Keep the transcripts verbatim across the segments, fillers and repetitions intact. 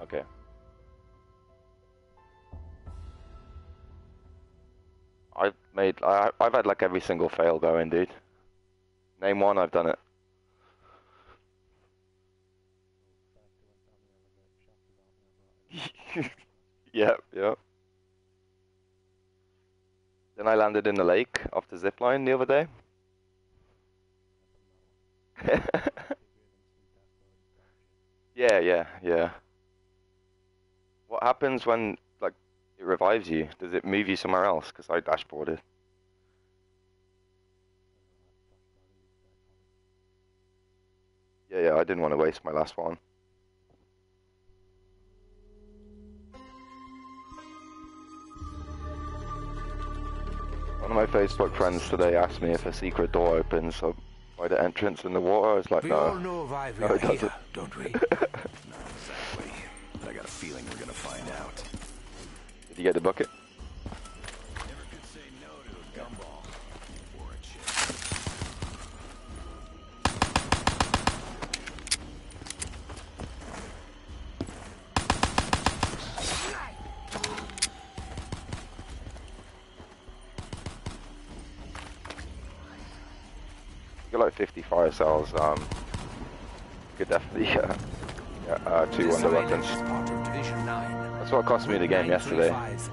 Okay. I've made, I, I've had like every single fail going, dude. Name one, I've done it. Yep, yep. Then I landed in the lake off the zip line the other day. Yeah, yeah, yeah. What happens when, like, it revives you? Does it move you somewhere else? Because I dashboarded. Yeah, yeah, I didn't want to waste my last one. One of my Facebook friends today asked me if a secret door opens so by the entrance in the water. I was like, we no. all know why we No, are it doesn't. here, don't we? Not exactly. But I got a feeling we're gonna find out. Did you get the bucket? Never could say no to a gumball. Or a chick. You got like fifty fire cells. Um, you could definitely uh, get uh, two wonder weapons. That's what cost me the game yesterday.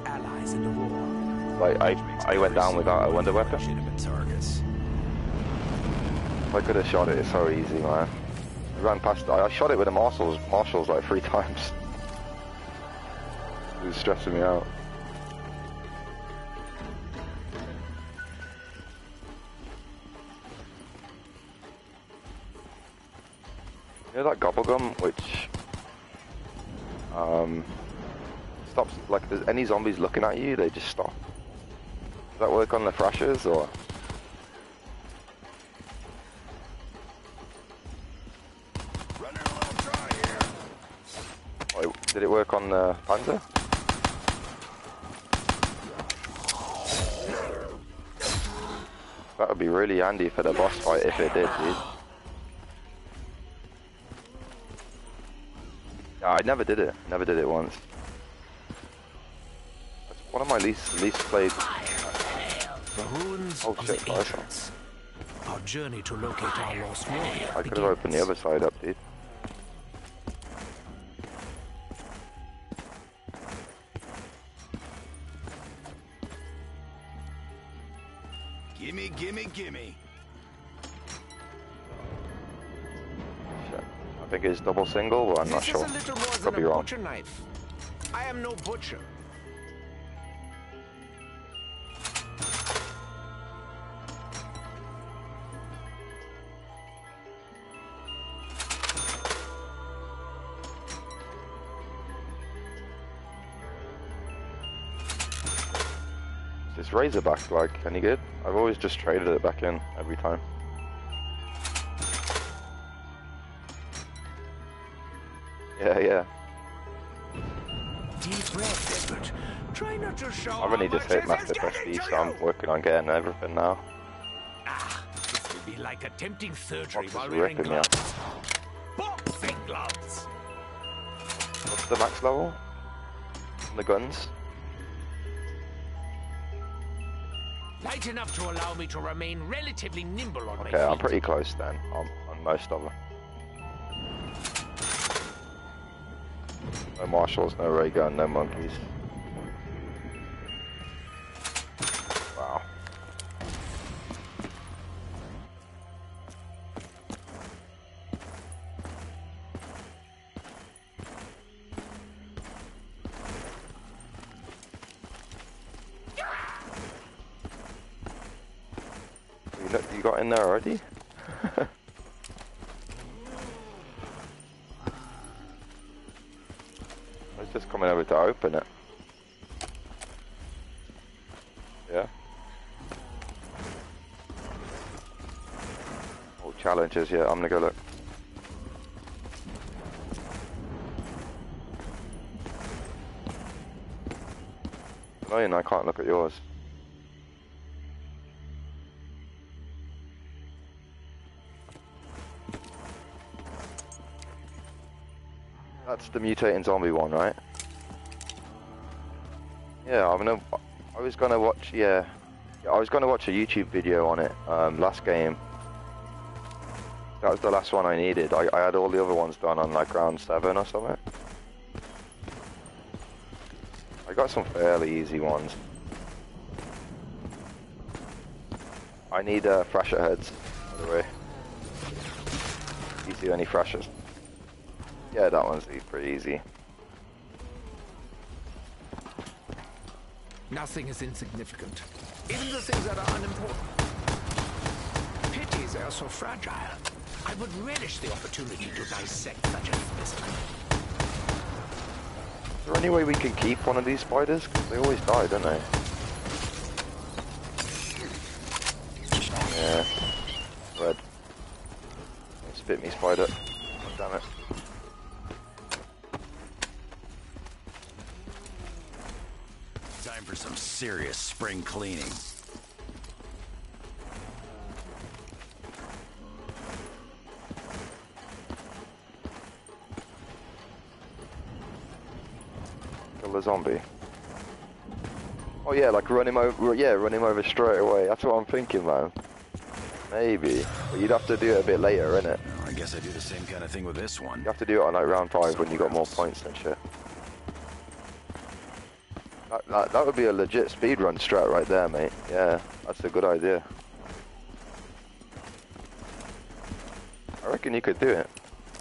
Like I, I went down without a wonder weapon. If I could have shot it, it's so easy, man. I ran past. I, I shot it with the marshals, marshals like three times. It was stressing me out. You know that gobble gum, which um, stops, like, if there's any zombies looking at you, they just stop. Does that work on the thrashers, or? Running a little dry here. Oh, did it work on the Panzer? That would be really handy for the boss fight if it did, dude. Yeah, I never did it. Never did it once. That's one of my least least played. The ruins Oh of shit, the ancients. Our journey to locate our lost warrior I could have opened the other side up, dude. Gimme, gimme, gimme. Shit. I think it's double single, but I'm not This sure. is a little more Could than be a wrong. butcher knife. I am no butcher. Is this Razorback like any good? I've always just traded it back in every time. Yeah, yeah. Deep breath, Desmond. Try not to show I've only how just much hit this Master is getting Prestige, to so I'm you. working on getting everything now. Ah, this will be like attempting surgery Box while is wearing ripping me gloves. Boxing gloves. What's the max level? On the guns? Light enough to allow me to remain relatively nimble on my feet. Okay, I'm pretty close then, on, on most of them. No marshals, no ray gun, no monkeys. Wow. You, know, you got in there already? I was just coming over to open it. Yeah. All challenges, yeah, I'm gonna go look. Annoying, I can't look at yours. That's the mutating zombie one, right? Yeah, I'm gonna. I was gonna watch. Yeah, yeah I was gonna watch a YouTube video on it. Um, last game. That was the last one I needed. I, I had all the other ones done on like round seven or something. I got some fairly easy ones. I need uh, thrasher heads, by the way. Do you see any thrashers? Yeah, that one's pretty easy. Nothing is insignificant. Even the things that are unimportant. Pity they are so fragile. I would relish the opportunity to dissect such a specimen. Is there any way we can keep one of these spiders? 'Cause they always die, don't they? Yeah. Red. Don't spit me, spider. Oh, damn it. Time for some serious spring cleaning. Kill the zombie. Oh yeah, like run him over. Yeah, run him over straight away. That's what I'm thinking, man. Maybe, but you'd have to do it a bit later, innit? Well, I guess I do the same kind of thing with this one. You have to do it on like round five when you got more points and shit. That, that, that would be a legit speedrun strat right there, mate. Yeah, that's a good idea. I reckon you could do it.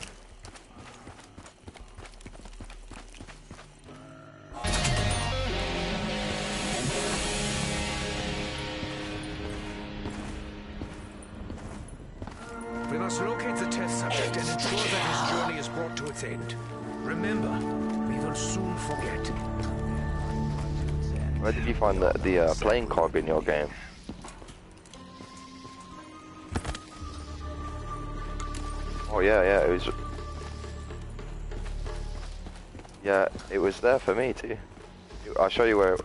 We must locate the test subject and ensure that his journey is brought to its end. Remember, we will soon forget. Where did you find the, the uh, playing cog in your game? Oh yeah, yeah, it was... Yeah, it was there for me too. I'll show you where... It...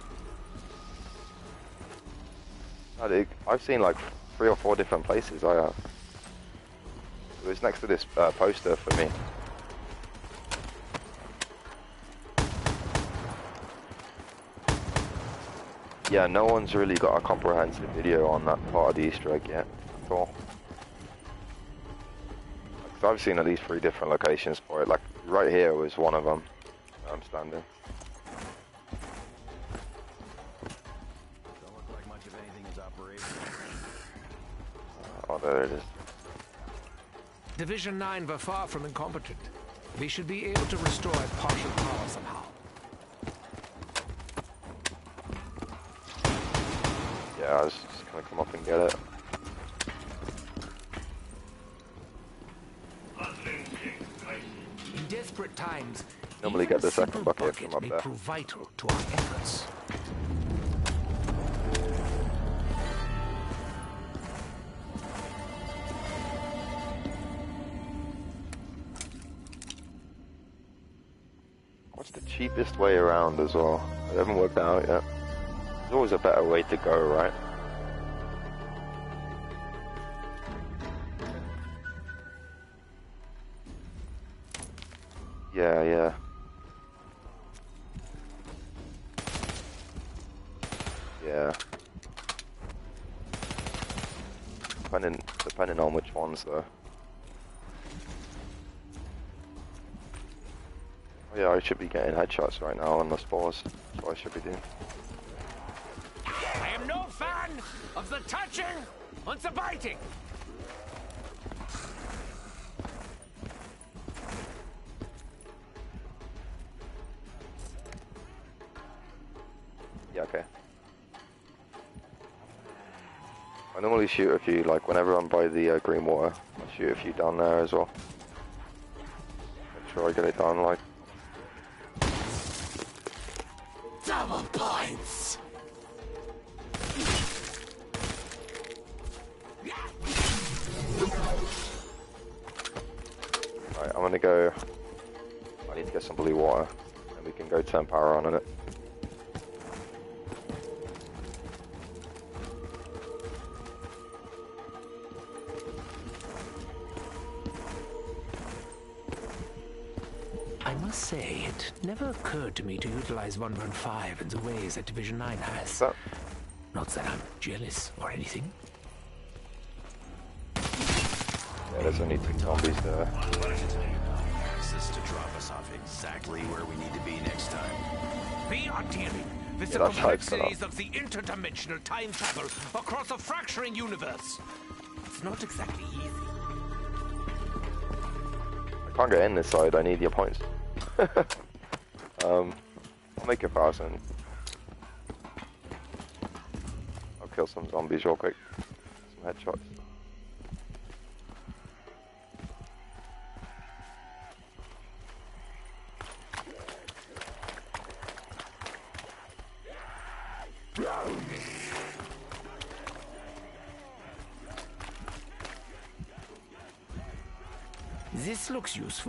I did- I've seen like three or four different places I have. It was next to this uh, poster for me. Yeah, no one's really got a comprehensive video on that part of the Easter egg yet, at all. Because I've seen at least three different locations for it. Like, right here was one of them where I'm standing. Don't look like much of anything is operational. Oh, there it is. Division nine were far from incompetent. We should be able to restore it partial power somehow. Yeah, I was just gonna come up and get it. In desperate times, Normally even get the a second simple bucket from up may there. prove vital to our efforts. What's the cheapest way around as well? I haven't worked that out yet. There's always a better way to go, right? Yeah, yeah. Yeah. Depending, depending on which ones though. Oh yeah, I should be getting headshots right now on the spores. That's what I should be doing. I am no fan of the touching and the biting. Yeah, okay. I normally shoot a few, like whenever I'm by the uh, green water, I shoot a few down there as well. Make sure I get it done, like. Double points. Right, I'm gonna go. I need to get some blue water, and we can go turn power on in it. I must must say, it never occurred to me to utilize one point five in the ways that Division nine has. So, Not that I'm jealous or anything. yeah, there's only two zombies there. Access to drop us off exactly where we need to be next time. We are dealing with Yeah, the that's how it's set up. complexities of the interdimensional time travel across a fracturing universe. It's not exactly easy. I can't get in this side, I need your points. um, I'll make a thousand. I'll kill some zombies real quick. Some headshots. This looks useful.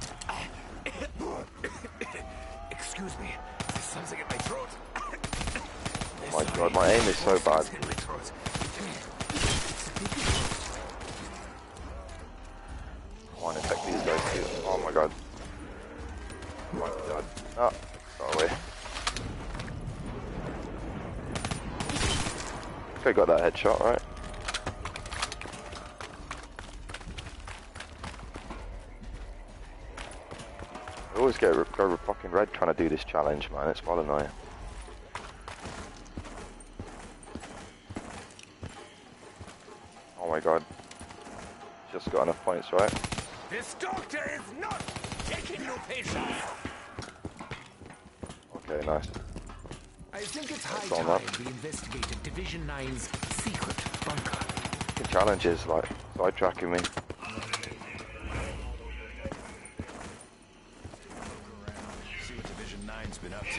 Excuse me. There's something in my throat. Oh my god, my aim is so bad. In my throat. I want to attack these guys too. Oh my god. Oh my god. Ah, got away. Okay, got that headshot, right? I always get go fucking red trying to do this challenge, man. It's well annoying. Oh my god. Just got enough points, right? This doctor is not taking no patience. Okay, nice. I think it's high That's all time that. we investigated Division nine's secret bunker. The challenge is like sidetracking me. See what Division nine's been up to.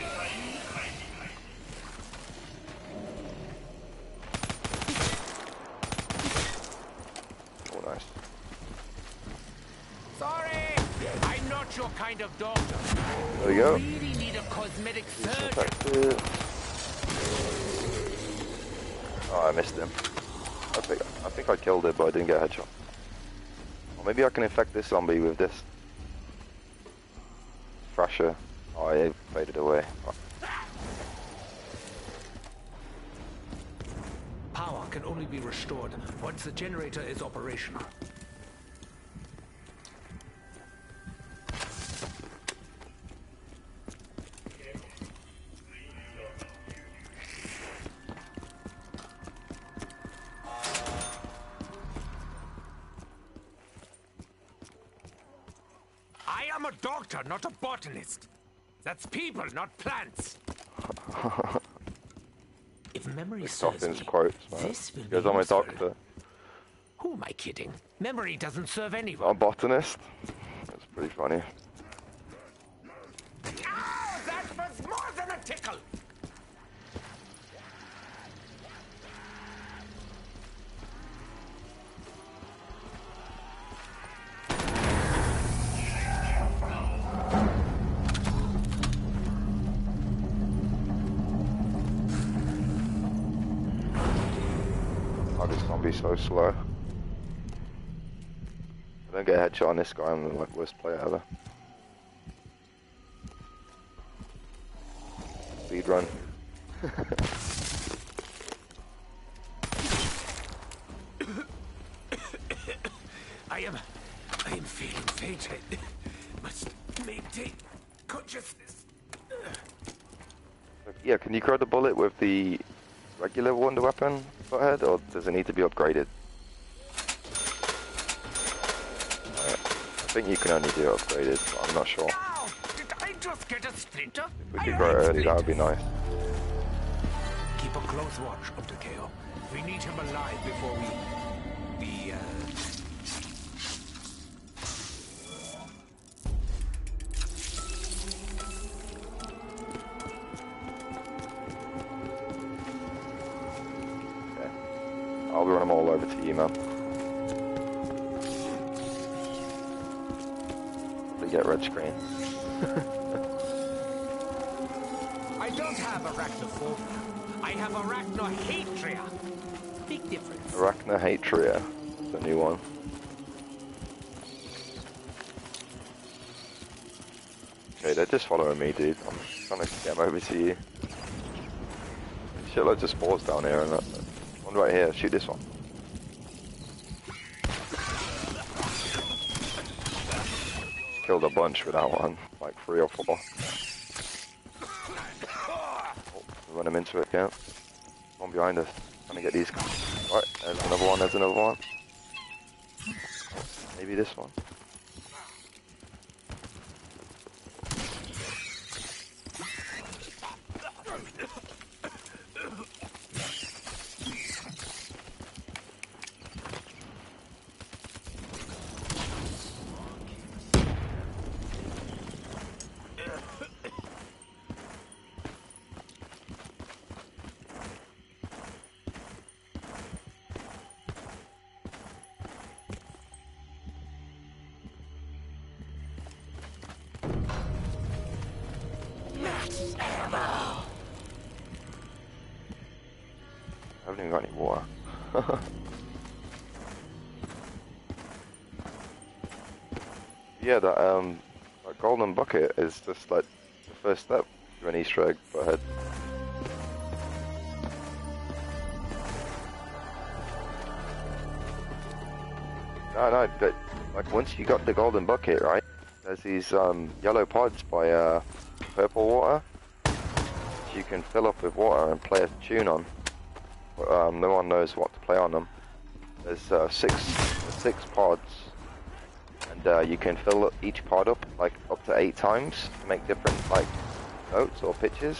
Oh, nice. Sorry, I'm not your kind of doctor. There we go. Really need a cosmetic surgeon. Infected. Oh, I missed him. I think I think I killed it, but I didn't get a headshot. Or maybe I can infect this zombie with this Thrasher. Oh, it faded away. Oh, Power can only be restored once the generator is operational. I am a doctor, not a botanist. That's people, not plants. If memory serves Dawkins me, quotes, man. this will Because be I'm a useful. doctor. Who am I kidding? Memory doesn't serve anyone. I'm a botanist. That's pretty funny. Ow, that was more than a tickle! Oh, this zombie's so slow. I don't get a headshot on this guy, I'm the like, worst player ever. Speed run. I am... I am feeling fainted. Must maintain consciousness. Yeah, can you corrode the bullet with the regular wonder weapon, Butthead, or does it need to be upgraded? Alright. I think you can only do it upgraded, but I'm not sure. Ow! Did I just get a splinter? If we I could grow it hate early, that would be splinters. nice. Keep a close watch, Undertale. We need him alive before we... we, uh... Okay. I'll run them all over to you, man. We get red screen. I don't have arachnophobia. I have arachnohatria. Big difference. Arachnohatria. It's a new one. Okay, they're just following me, dude. I'm trying to get them over to you. Shitloads of spores down here, and that, one right here. Shoot this one. Killed a bunch with that one, like three or four. Oh, run him into it, yeah. One behind us. Trying to get these guys. Right, there's another one. There's another one. Maybe this one. I haven't even got any water. Yeah, that um, that golden bucket is just like the first step to an Easter egg per head. No, no, but like once you got the golden bucket, right? There's these um yellow pods by uh purple water. You can fill up with water and play a tune on. But, um, no one knows what to play on them. There's uh, six six pods, and uh, you can fill each pod up like up to eight times to make different like notes or pitches.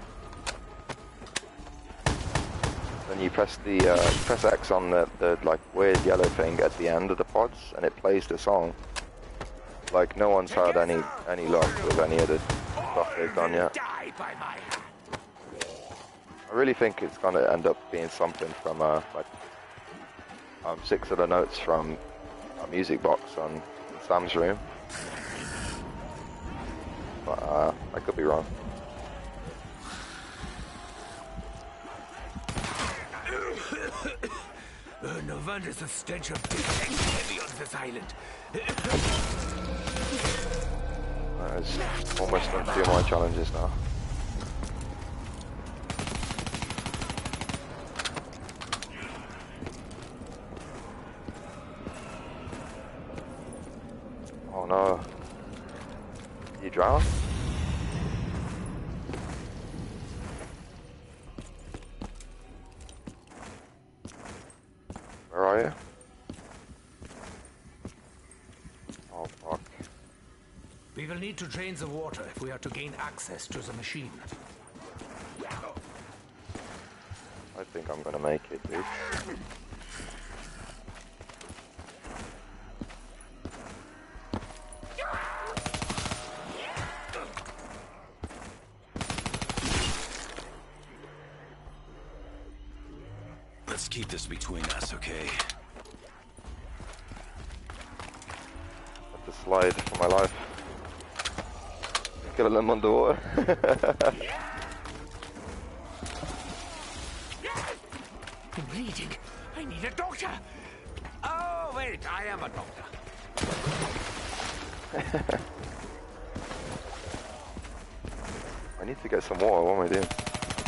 Then you press the uh, press X on the, the like weird yellow thing at the end of the pods, and it plays the song. Like no one's had any any luck with any of the stuff they've done yet. I really think it's gonna end up being something from uh, like um, six of the notes from a music box on in Sam's room, but uh, I could be wrong. Uh, no wonder the stench of death hangs heavy on this island. There's almost done two of my challenges now. Oh no. You drowned? Where are you? Oh fuck. We will need to drain the water if we are to gain access to the machine. I think I'm gonna make it, dude. Let's keep this between us, okay? Have to slide for my life. Kill them underwater. I'm bleeding. I need a doctor. Oh, wait, I am a doctor. I need to get some water. What am I doing?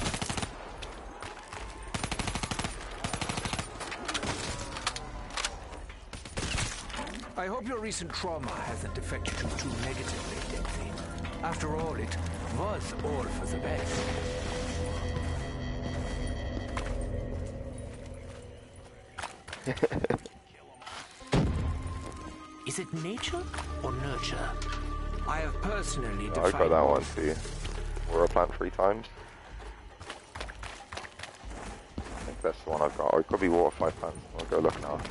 I hope your recent trauma hasn't affected you too negatively, Dempsey. After all, it was all for the best. Is it nature or nurture? I have personally Oh, defined... I got that one too. Water plant three times. I think that's the one I've got. Or it could be water five plants. I'll go look now.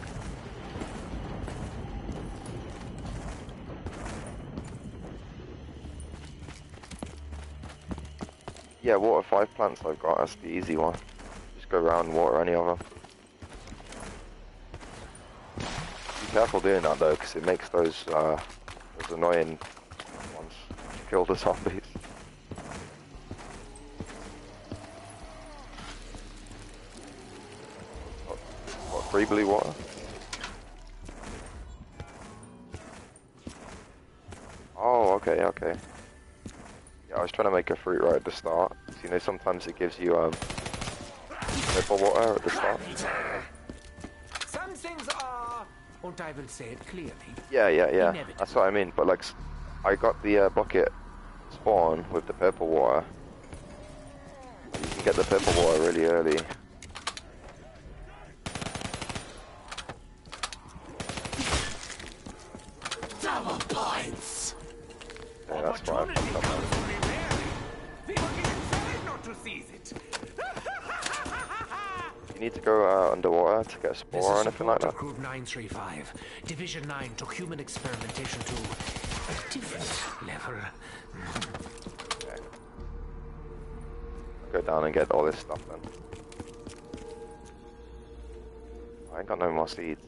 Yeah, water five plants I've got, that's the easy one. Just go around and water any of them. Be careful doing that though, because it makes those, uh, those annoying ones kill the zombies. What, what, free blue water? Oh, okay, okay. I was trying to make a fruit right at the start. So, you know, sometimes it gives you um, purple water at the start. Some things are, and I will say it clearly. Yeah, yeah, yeah. Inevitable. That's what I mean. But like, I got the uh, bucket spawn with the purple water. You can get the purple water really early. Double points. Yeah, that's why I fucked up. You need to go uh, underwater to get a spore or anything like that? Group nine three five. Division nine took human experimentation to a different level. Okay. I'll go down and get all this stuff then. I ain't got no more seeds.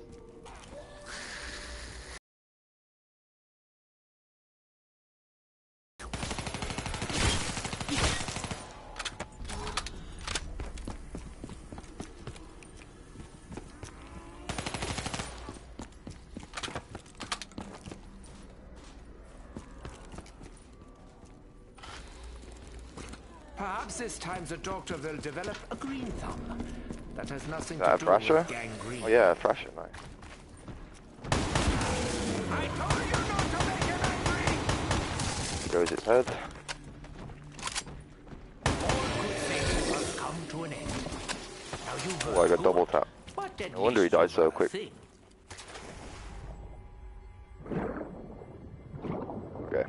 Perhaps this time the doctor will develop a green thumb. That has nothing Is that to a do thrasher? with gangrene. Oh yeah, a thrasher, nice. I told you not to make him angry! Goes its head. All good things must come to an end. Now you Oh, I got double tap. No wonder he died so quick. Okay.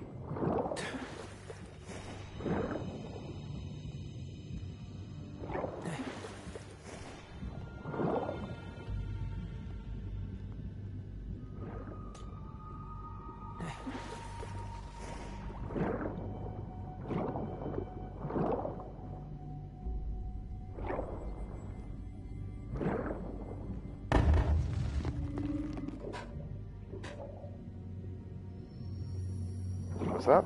What's that?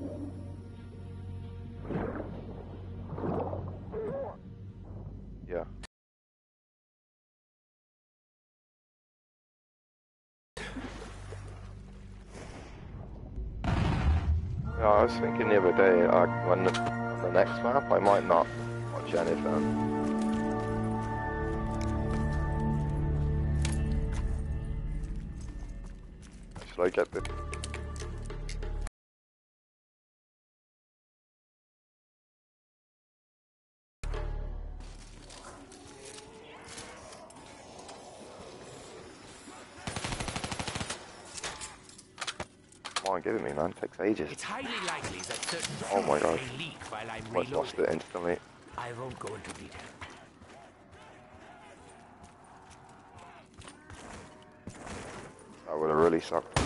Yeah. Yeah, I was thinking the other day, like, when the, on the next map, I might not watch anything. Should I get the... Come on, give it me, man. It takes ages. It's highly likely that certain Oh my god. may leak while I'm Almost lost it instantly. I won't go into detail. That would have really sucked.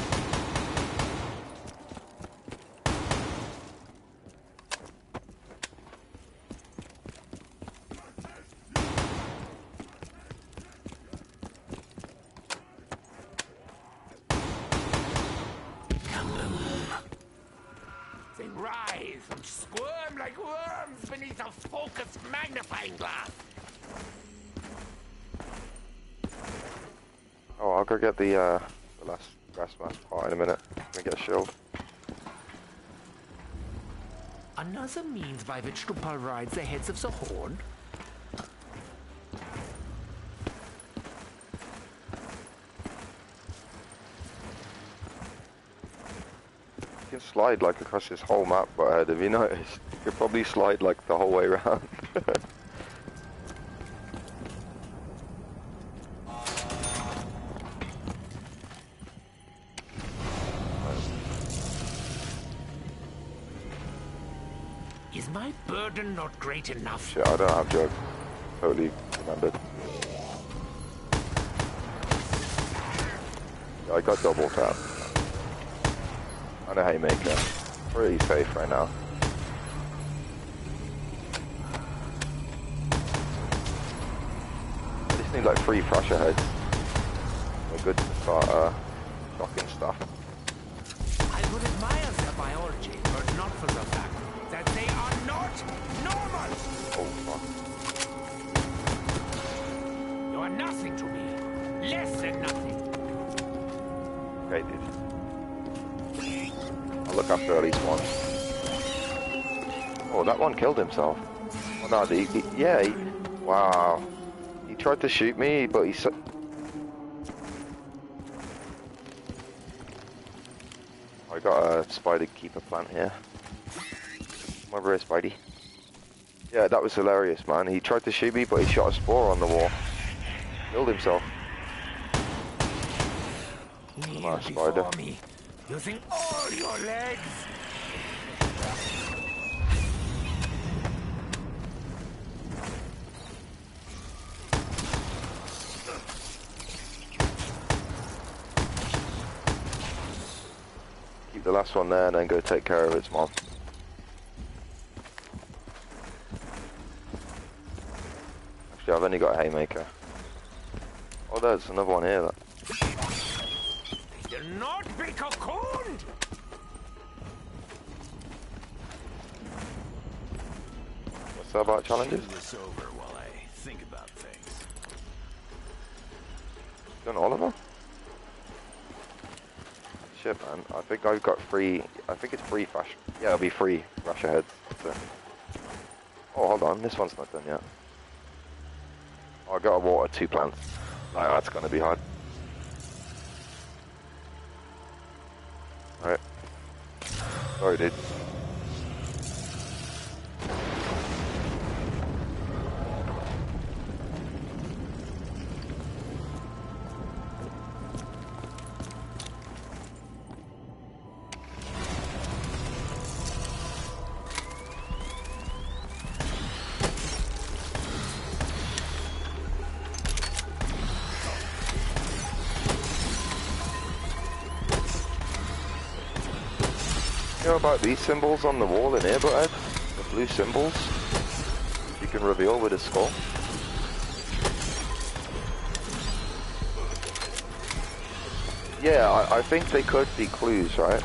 They rise and squirm like worms beneath a focused magnifying glass. Oh, I'll go get the, uh, the last grass mask part in a minute. Let me get a shield. Another means by which to pulverize the heads of the Horn? You can slide like across this whole map, but have you noticed? You could probably slide like the whole way around. Is my burden not great enough? Shit, I don't have jug. Totally remembered. Yeah, I got double tap. And a haymaker. Pretty safe right now. I just need like three Thrasher heads. They're good to start uh, shocking stuff. I would admire their biology, but not for the fact that they are not normal! Oh fuck. You are nothing to me. Less than nothing. Okay, dude. I'll look after at least one. Oh, that one killed himself. Oh no, he, he, yeah, he, wow. He tried to shoot me, but he... So I got a spider keeper plant here. Come over here, Spidey. Yeah, that was hilarious, man. He tried to shoot me, but he shot a spore on the wall. Killed himself. Come on, spider. Me. You think all your legs? Keep the last one there and then go take care of its mom. Actually, I've only got a haymaker. Oh, there's another one here. That. You'll not be cocooned! What's that about challenges? Do this over while I think about things. Done all of them? Shit, man. I think I've got free. I think it's free flash. Yeah, it'll be free rush ahead. So. Oh, hold on. This one's not done yet. Oh, I got to water two plants. Oh, that's gonna be hard. Alright. Sorry, dude. You know about these symbols on the wall in here, Ed? The blue symbols you can reveal with a skull. Yeah, I, I think they could be clues, right?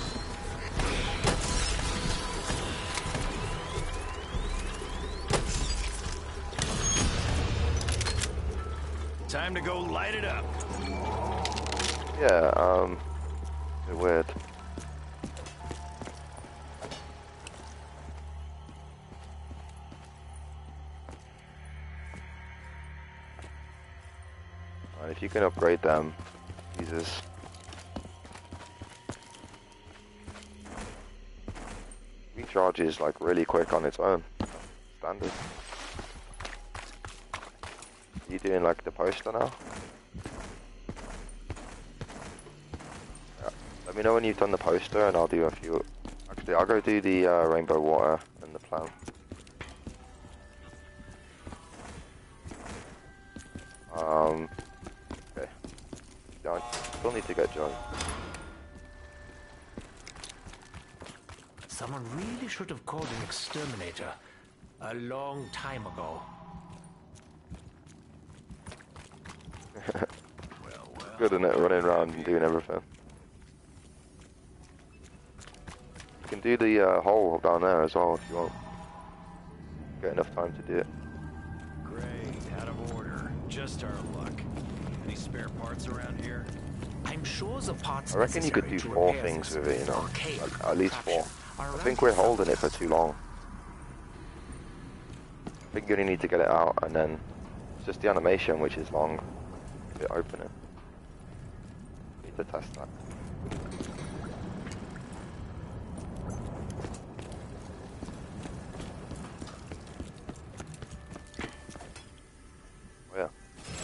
Time to go light it up. Yeah, um, a bit weird. If you can upgrade them, Jesus. Recharges like really quick on its own. Standard. Are you doing like the poster now? Yeah. Let me know when you've done the poster and I'll do a few. Actually, I'll go do the uh, rainbow water and the plant. Um. Still need to get John. Someone really should have called an exterminator a long time ago. Well, well. Good, isn't it? Running around and doing everything. You can do the uh, hole down there as well if you want. Get enough time to do it. Great, out of order. Just our luck. Any spare parts around here? I'm sure the parts I reckon you could do four things with it, you know, like, at least four. I think we're holding it for too long. I think you only need to get it out, and then it's just the animation which is long. If you open it, need to test that. Oh yeah.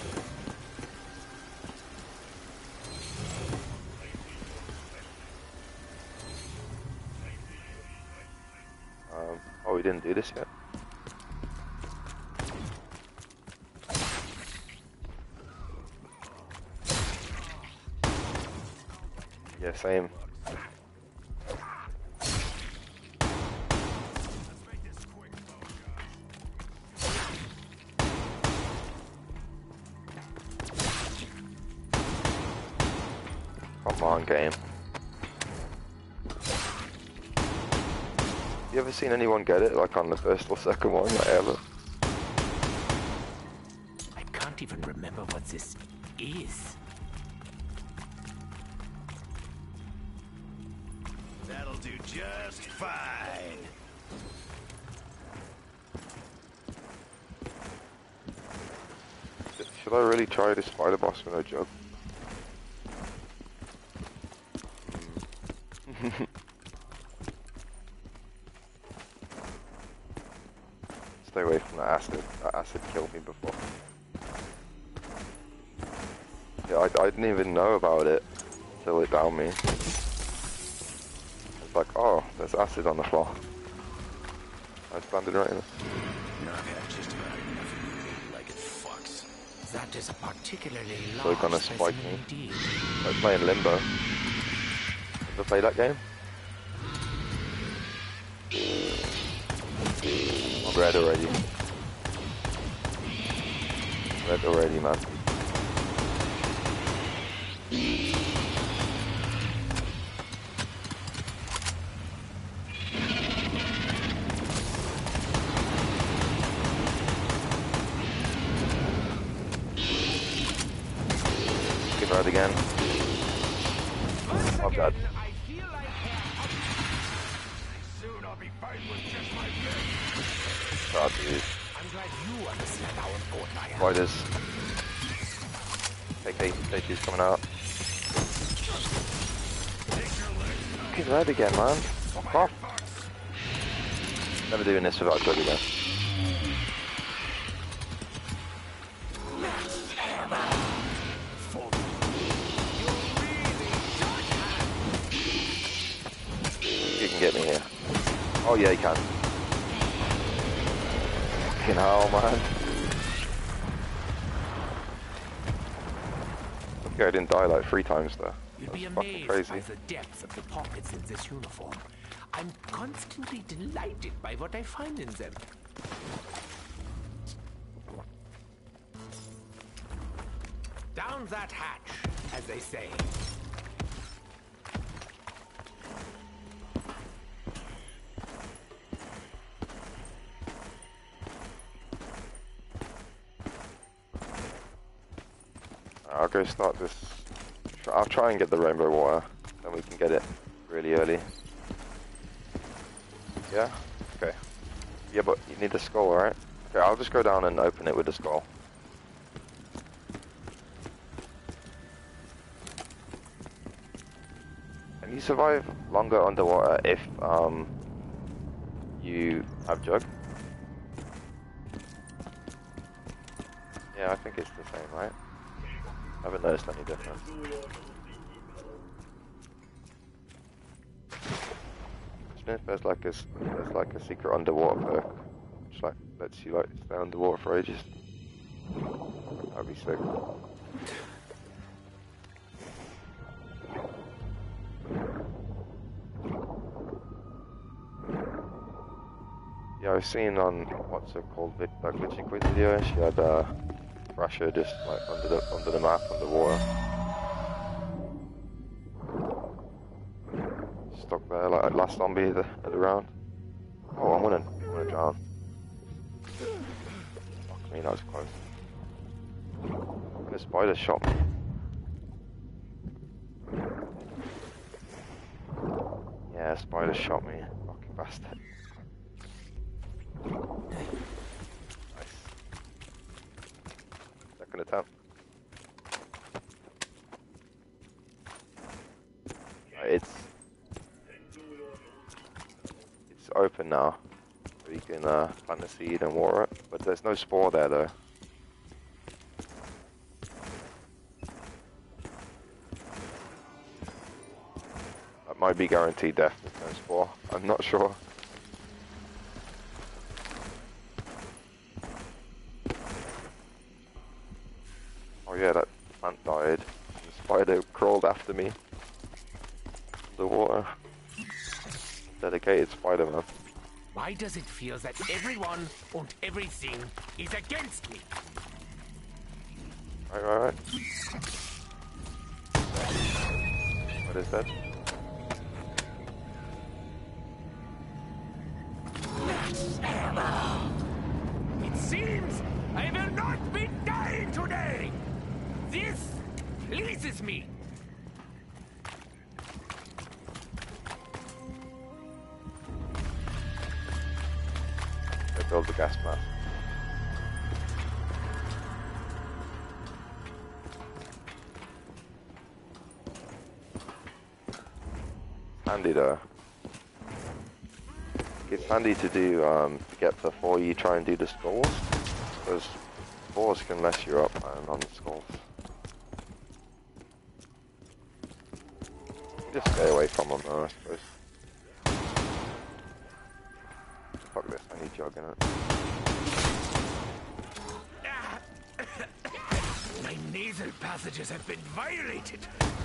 Um, oh, we didn't do this yet. Yeah, same. Come on, game. You ever seen anyone get it, like on the first or second one, like ever? I can't even remember what this is. That'll do just fine. Should I really try this spider boss with no jug? Stay away from that acid. That acid killed me before. Yeah, I, I didn't even know about it until it downed me. It's like, oh, there's acid on the floor. I just landed right in it. Now I've had just about enough of you like it fucks. That is a particularly So they're gonna large spike specimen me. indeed. I was playing Limbo. Ever play that game? I'm red already. Red already, man. Get red again. Oh god. Oh dude. I'm glad you understand how important I am. Spiders. K K, K K's coming out. Get red again, man. Fuck off. Never doing this without jug again. You can get me here. Oh yeah, you can. Fucking hell, man. Okay, I didn't die like three times there. You'd be That's fucking amazed crazy. by the depth of the pockets in this uniform. I'm constantly delighted by what I find in them. Down that hatch, as they say. I'll go start this. I'll try and get the rainbow water, then we can get it really early. Yeah? Okay. Yeah, but you need the skull, right? Okay, I'll just go down and open it with the skull. Can you survive longer underwater if um you have jug? Yeah, I think it's the same, right? I haven't noticed any difference. Imagine if there's like a s- there's like a secret underwater perk, which like lets you like stay underwater for ages. That'd be sick. Yeah, I've seen on what's it called, Vic, that glitchy quiz video. She had uh, Thrasher just like under the under the map, underwater, stuck there like a last zombie of the, of the round. Oh, I'm gonna I'm gonna drown. Fuck me, that was close. And a spider shot me. Yeah, a spider shot me. Fucking bastard. Nice. Second attempt. Uh, It's it's open now, so you can uh, plant the seed and water it. But there's no spore there though. That might be guaranteed death with no spore. I'm not sure. Oh yeah, that plant died. The spider crawled after me. The water. Dedicated Spider-Man. Why does it feel that everyone and everything is against me? Right, right, right. What is that? It seems I will not be dying today. This pleases me. They build the gas mask. handy though. It's handy to do um, to get before you try and do the skulls, because spores can mess you up, man, on the skulls. Just stay away from them though, I suppose. Fuck this, I need jug in it. My nasal passages have been violated.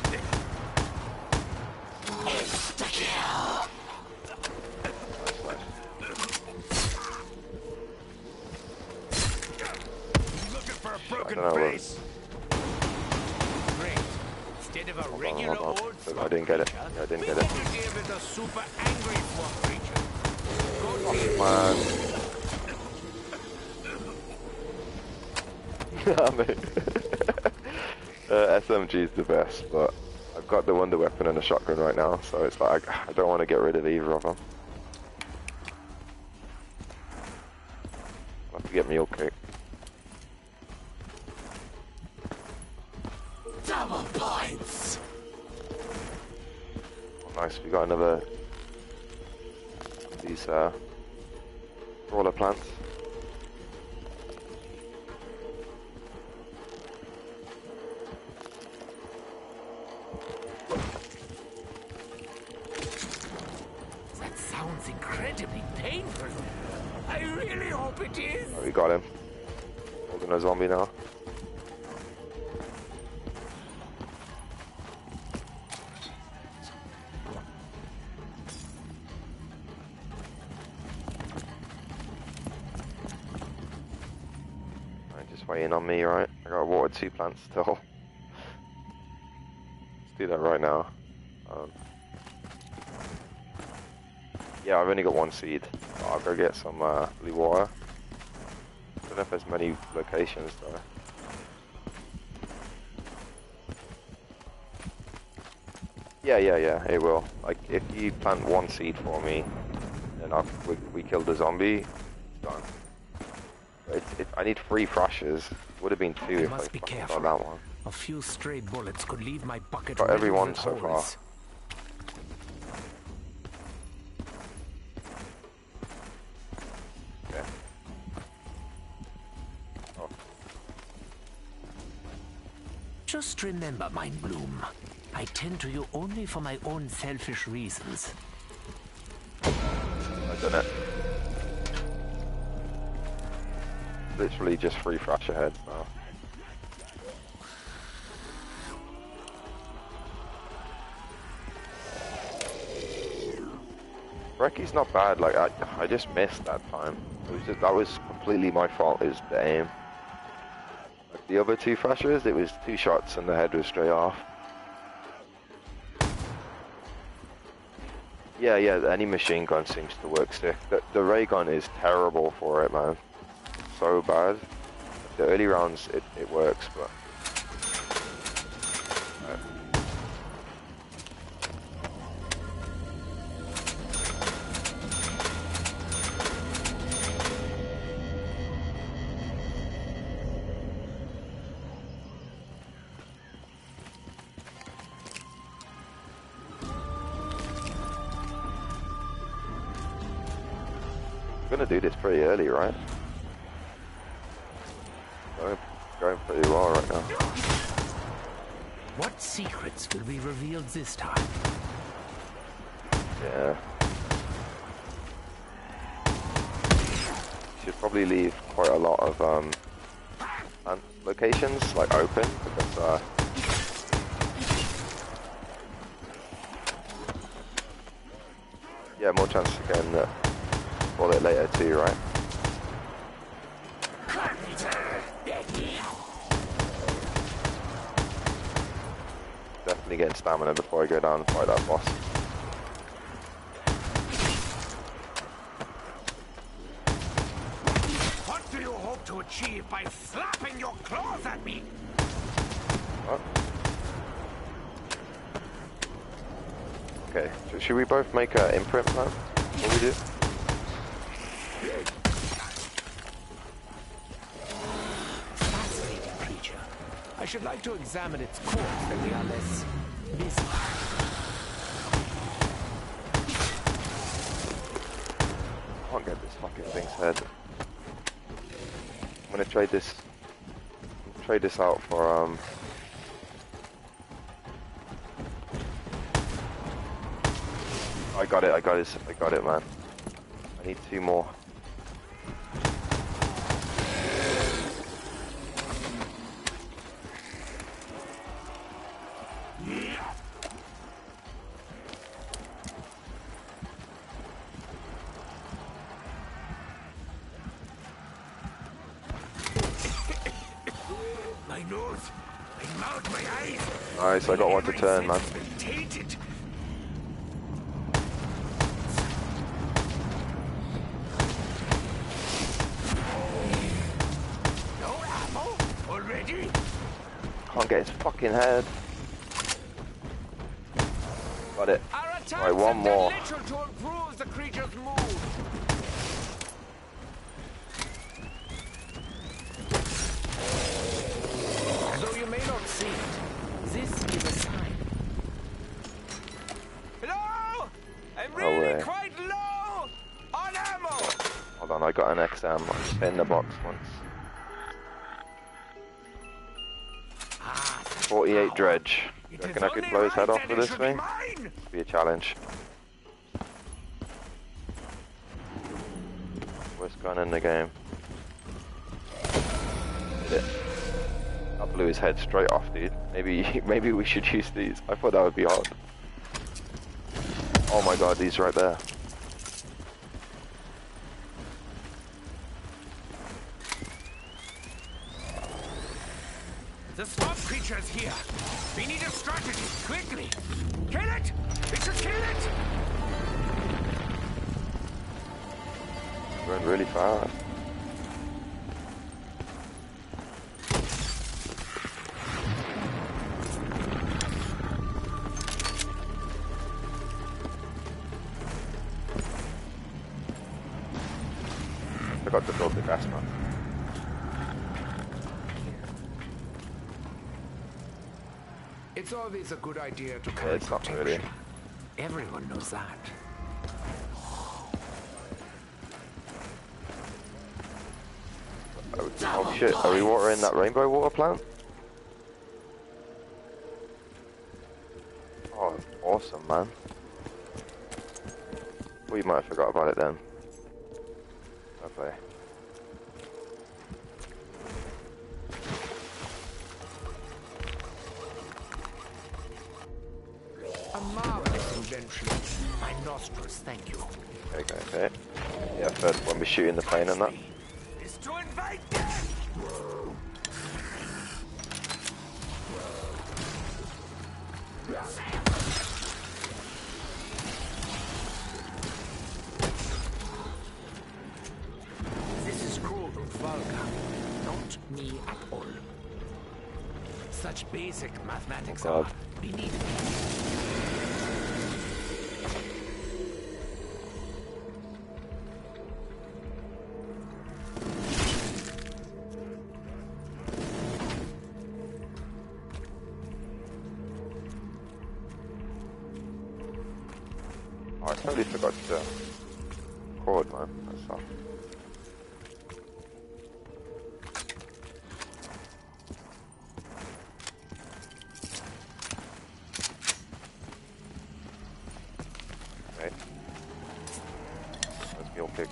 Insta-kill. Looking for a broken face. Great. Instead of a Hold regular on, hold on. old I didn't get it. Yeah, I didn't get it. we deal with a super angry swamp creature. Go team. Man. uh, S M G is the best, but I've got the wonder weapon and a shotgun right now, so it's like I don't want to get rid of either of them. I'll have to get mule kick. Double points. Oh, nice, we got another these uh, crawler plants. That sounds incredibly painful. I really hope it is. Oh, we got him. Holding a zombie now. Waiting on me, right? I got water two plants still. Let's do that right now. Um, yeah, I've only got one seed. I'll go get some uh, blue water. I don't know if there's many locations though. Yeah, yeah, yeah, it will. Like, if you plant one seed for me, then I'll, we, we kill the zombie, it's done. It's, it, I need three thrashes. Would have been two I if must I be fucking careful. got that one. A few stray bullets could leave my bucket Got riddled everyone with so far. holes. Okay. Oh. Just remember, Mind Bloom, I tend to you only for my own selfish reasons. I've done it. Literally just three thrash ahead now. Recce's not bad, like I I just missed that time. It was just, that was completely my fault, is the aim. Like the other two thrashers, it was two shots and the head was straight off. Yeah, yeah, any machine gun seems to work sick. The, the ray gun is terrible for it, man. So bad. The early rounds, it, it works, but... Right. I'm gonna do this pretty early, right? Going, going pretty well right now. What secrets will be revealed this time? Yeah. Should probably leave quite a lot of um locations like open because uh yeah, more chance of getting that bullet later too, right? Definitely getting stamina before I go down and fight that boss. What do you hope to achieve by slapping your claws at me? What? Okay, so should we both make an imprint plan? What we do? Fascinating creature. I should like to examine its core, but we are less busy. get this fucking thing's head. I'm gonna trade this trade this out for um I got it, I got it, I got it, man. I need two more. My nose, my mouth, my eyes. Nice, I got one to turn, man. Tainted. No ammo already? Can't get his fucking head. Got it. Our attacks Right, one have done more. little to improve the creature's mood. Though you may not see it, this is a sign. Hello? I'm No really way. quite low on ammo. Hold on, I got an X M. I just in the box once. Ah, forty-eight dredge. You it is reckon I could only blow his head right off that with it this should be thing? mine. Be a challenge. Worst gun in the game. Did it. I blew his head straight off, dude. Maybe, maybe we should use these. I thought that would be hard. Oh my god, these right there. The swamp creature is here. We need a strategy, quickly. Kill it! We should kill it! Going really fast. Forgot to build the gas man. It's always a good idea to Yeah, carry it's not protection. really. Everyone knows that. Oh, oh shit, are we watering that rainbow water plant? Oh, awesome, man. We might have forgot about it then. Okay. A marvelous invention. My nostrils, thank you. Okay, okay, okay. Yeah, first when we're shooting the plane and that. Is to invite death! This is cruel to Volga. Not me at all. Such basic mathematics Oh, are God. beneath me. Oh, I totally forgot to record, man. That's all. Okay. Let's mule pick.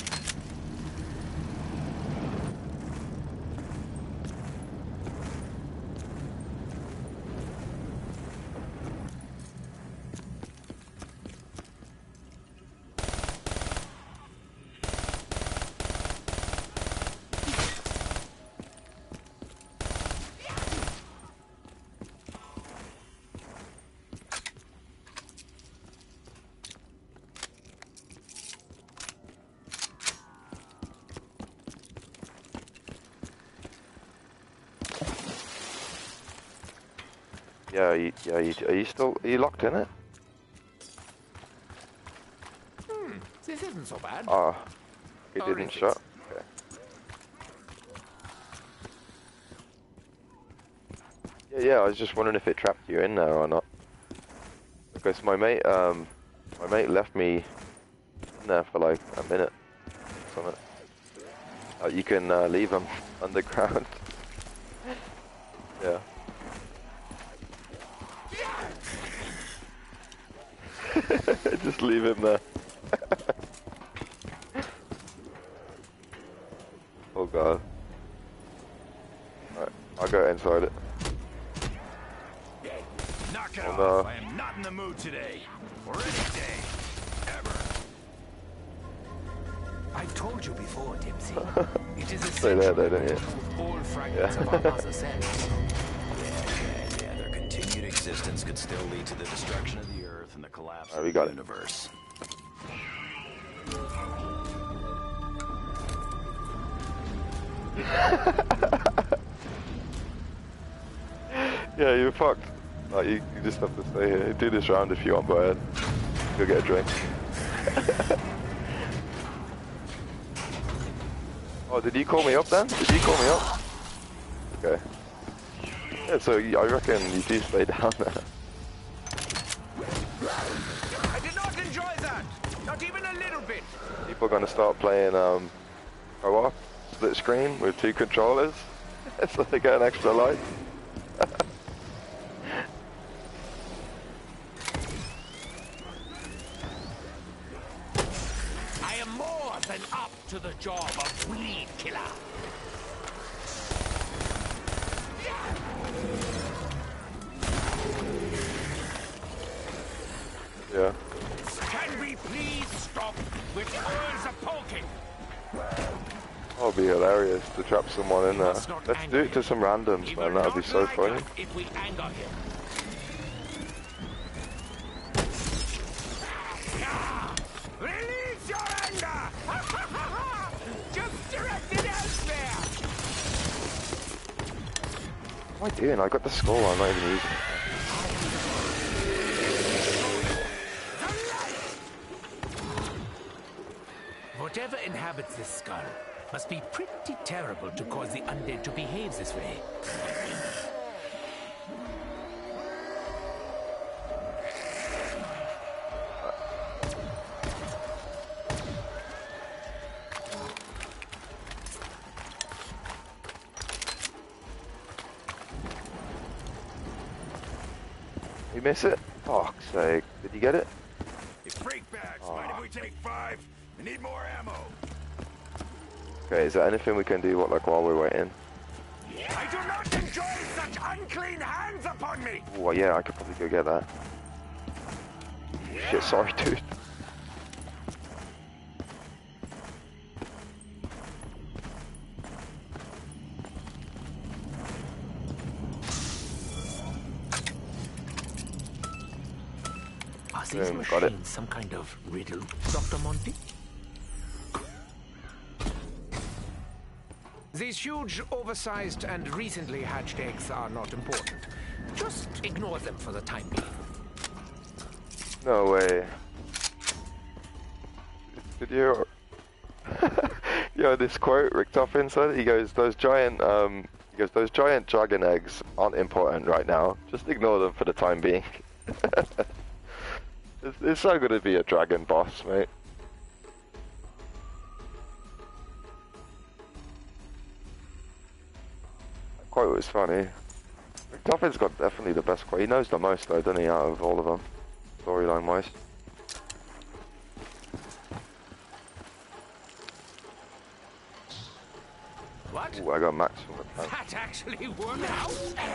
Yeah, you, yeah, you, are you still, are you locked in it? Hmm, this isn't so bad. Ah, it Or didn't is it? shut. Okay. Yeah, yeah, I was just wondering if it trapped you in there or not. Because my mate, um, my mate left me in there for like a minute. something. Uh, you can uh, leave them underground. Yeah. Just leave him there. Oh god. Alright, I'll go inside it. Knock it Oh, off. no. I am not in the mood today. Or any day. Ever. I've told you before, Dempsey. It is Stay there, essential though, to don't you? remove all fragments Yeah. of our mother cells. Yeah, yeah, their continued existence could still lead to the destruction of the Earth and the collapse Alright, we of got the it. universe. Yeah, you're fucked. Like, you, you just have to stay here. Do this round if you want, go ahead. Go get a drink. Oh, did you call me up then? Did you call me up? Okay. Yeah, so you- I reckon you do stay down there. I did not enjoy that. Not even a little bit. People are going to start playing um, co-op, split screen with two controllers, so they get an extra life. I am more than up to the job of Weed Killer. Yeah. Can we please stop with the oils of poking? That'll be hilarious to trap someone in there. Must not Let's anger do it to him. some randoms, He man. will That'd be not so like funny. us if we anger him. Ah! Release your anger! Just direct it elsewhere! What am I doing? I got the skull, I'm not even using it. Whatever inhabits this skull must be pretty terrible to cause the undead to behave this way. You miss it? Fuck's sake. Did you get it? Hey, break bags. Oh. Mind if we take five? I need more ammo. Okay, is there anything we can do what, like while we're waiting? I do not enjoy such unclean hands upon me! Oh yeah, I could probably go get that. Shit, sorry dude. Are these Boom, got it. machines some kind of riddle, Doctor Monty? These huge, oversized, and recently hatched eggs are not important. Just ignore them for the time being. No way. Did you... Yo, this quote Rick Toppin said, he goes, those giant, um, he goes, those giant dragon eggs aren't important right now. Just ignore them for the time being. it's, it's so good to be a dragon boss, mate. That quote was funny. Rick Toppin's got definitely the best quote. He knows the most though, doesn't he, out of all of them, storyline wise. What? Ooh, I got Max from the plant. That actually worked out?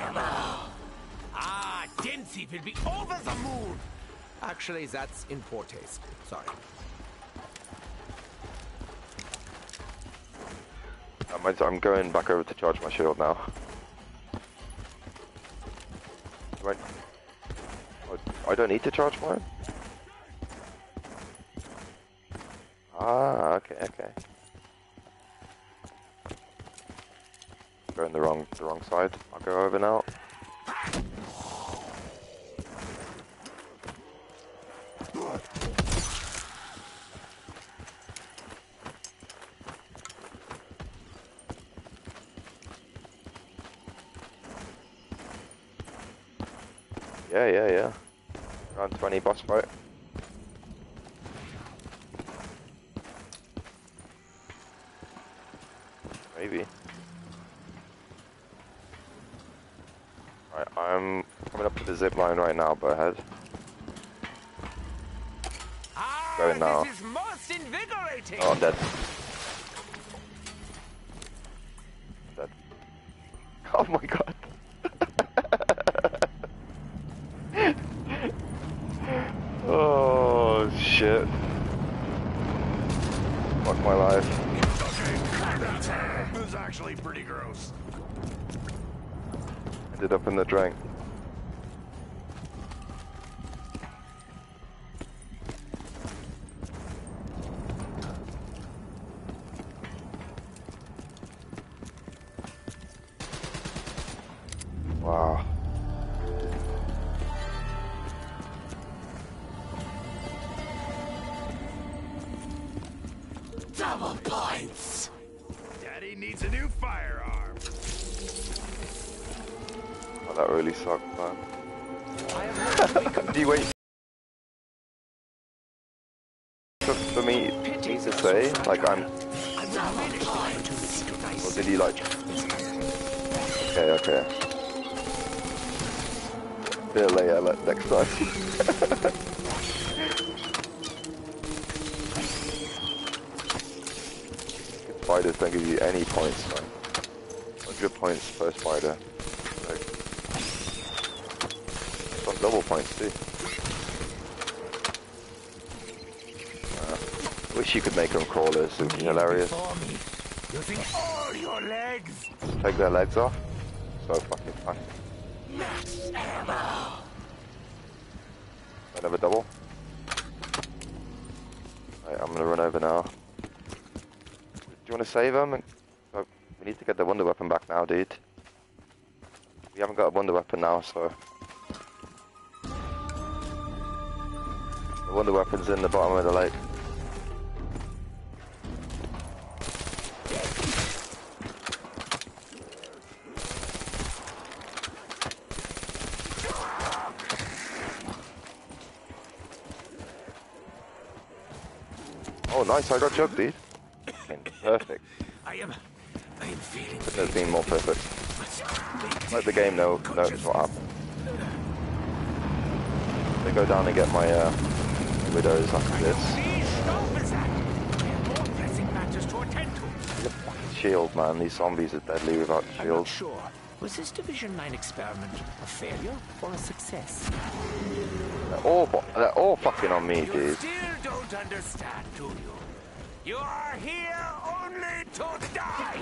Ah, Dempsey will be over the moon! Actually, that's in poor taste. Sorry. I'm, I'm going back over to charge my shield now. Right. I don't need to charge mine? Ah, okay, okay. Going the wrong, the wrong side. I'll go over now. Yeah, yeah, yeah. Around twenty boss fight. Maybe. Alright, I'm coming up to the zip line right now, but ahead. Ah, Going now. this is most invigorating. Oh, I'm dead. I'm dead. Oh my god. Oh shit. Fuck my life. It was actually pretty gross. Ended up in the drain. Wow. Double points. Daddy needs a new firearm. Oh, that really sucked, man. I have Do you wait for, for me, me to say, like, I'm... Or did he, like... Okay, okay. Bit later, like, next time. Spiders don't give you any points, man. one hundred points per spider. Like, some double points too. Uh, wish you could make them crawlers, it would be hilarious. You think all your legs? Take their legs off. So fucking fun. Max ammo. Another double. Right, I'm gonna run over now. Do you want to save them? Oh, we need to get the wonder weapon back now, dude. We haven't got a wonder weapon now, so... The wonder weapon's in the bottom of the lake. Oh, nice, I got jugged, dude. Perfect. I am. I am feeling. Couldn't have been more perfect. Like the game, no, knows what happened. They go down and get my uh, widows after this. Please stop us that. We have more pressing matters to attend to. The fucking shield, man. These zombies are deadly without I'm not shields. sure. Was this Division nine experiment a failure or a success? They're all, they're all fucking on me, You dude. still don't understand, do you? You are here only to die!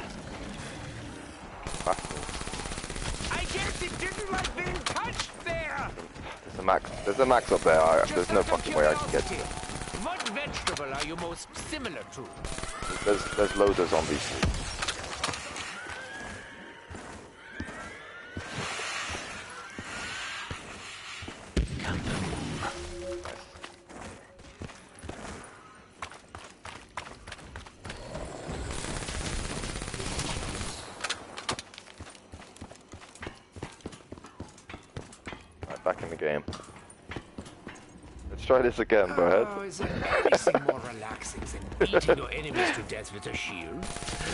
I guess it didn't like being touched there! There's a max. There's a max up there. I, there's no fucking way I can get to it. What vegetable are you most similar to? There's there's loads of zombies. Dude. Back in the game. Let's try this again, bro. Oh, is there anything more relaxing than beating your enemies to death with a shield?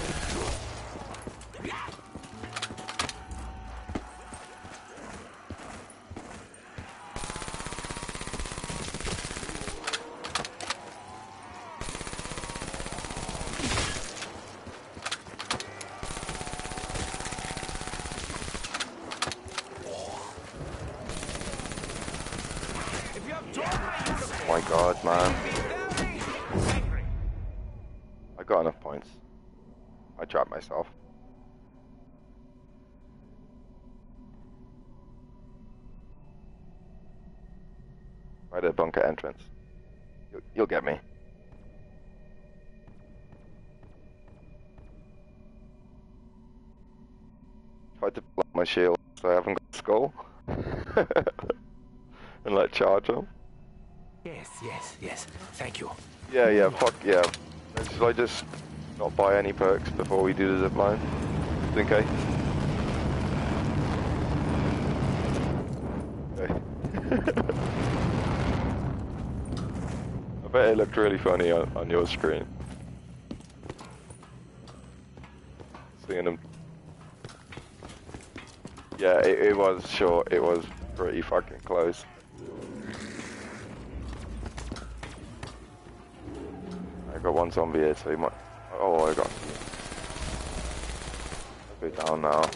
Oh my god, man. I got enough points. I trapped myself. Right at bunker entrance. You'll, you'll get me. Tried to block my shield so I haven't got a skull. And like charge them. Yes, yes, yes. Thank you. Yeah, yeah, fuck yeah. Should I just not buy any perks before we do the zip line? Just in case. Okay. I bet it looked really funny on, on your screen. seeing him. Yeah, it, it was short. It was pretty fucking close. I got one zombie here, so he might. Oh, I got. I'll go down now.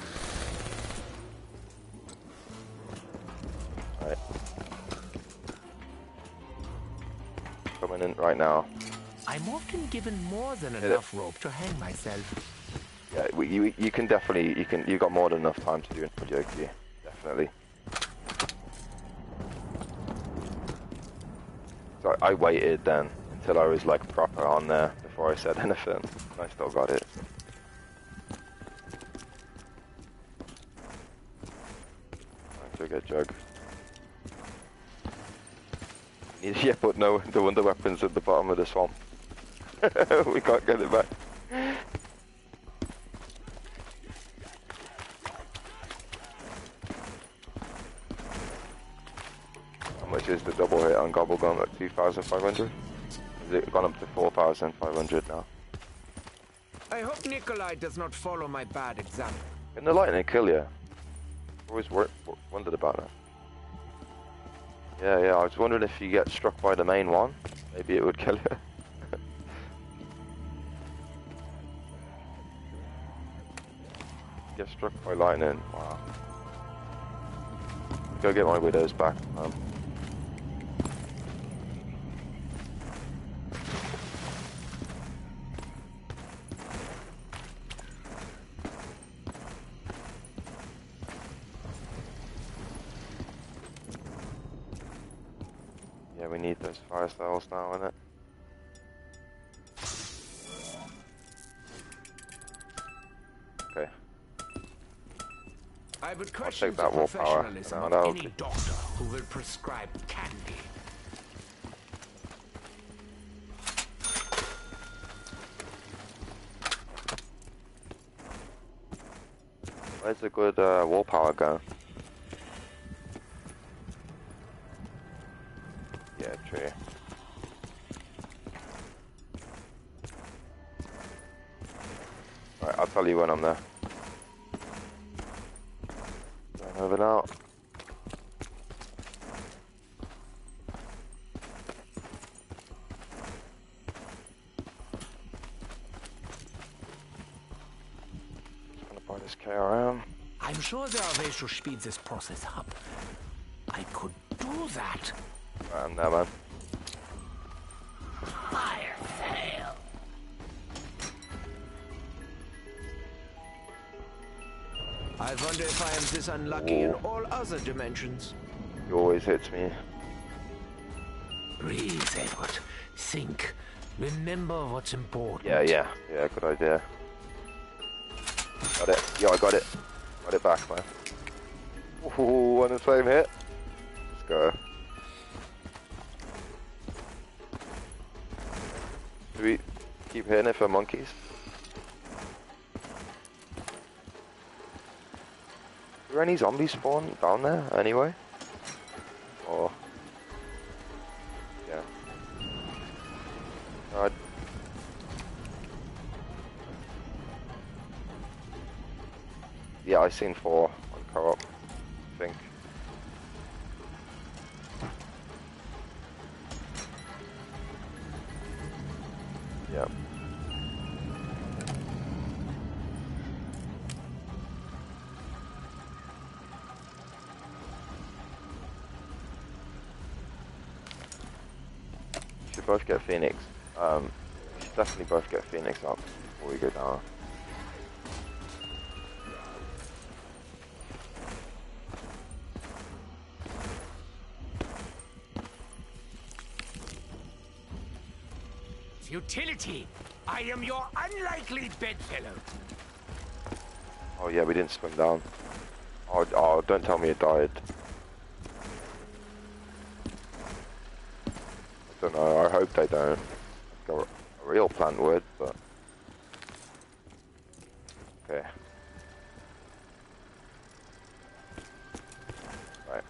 Right. Coming in right now. I'm often given more than enough rope to hang myself. Yeah, we, you you can definitely you can you got more than enough time to do an audio key, definitely. So I waited then until I was like proper on there before I said anything. I still got it. I took a jug. Yeah, but no, the wonder weapon's at the bottom of the swamp. We can't get it back. How much is the double hit on Gobblegum at two thousand five hundred? Has it gone up to four thousand five hundred now? I hope Nikolai does not follow my bad example. Can the lightning kill you? Always wor wondered about that. Yeah, yeah, I was wondering if you get struck by the main one, maybe it would kill you. Get struck by lightning, wow. Go get my widows back, um. Yeah, we need those fire styles now, innit? Okay. I would question take the that willpower. professionalism No, of that'll any do. doctor who will prescribe candy. Where's a good uh, willpower gun? Yeah, true. Alright, I'll tell you when I'm there. Going over now. Just gonna buy this K R M. I'm sure there are ways to speed this process up. I could do that. Right, I'm there, man. Fire sale. I wonder if I am this unlucky in Ooh. all other dimensions. He always hits me. Breathe, Edward. Think. Remember what's important. Yeah, yeah, yeah, good idea. Got it. Yeah, I got it. Got it back, man. Ooh, on the same hit. Let's go. Do we keep hitting it for monkeys? Are there any zombies spawn down there anyway? Or yeah. No, I... Yeah, I seen four on co-op, I think. Yeah. We should both get Phoenix. Um, we should definitely both get Phoenix up before we go down. Futility! I am your unlikely bedfellow. Oh yeah, we didn't swim down. Oh, oh, don't tell me it died. I don't know, I hope they don't. A, a real plant would, but... Okay. Right.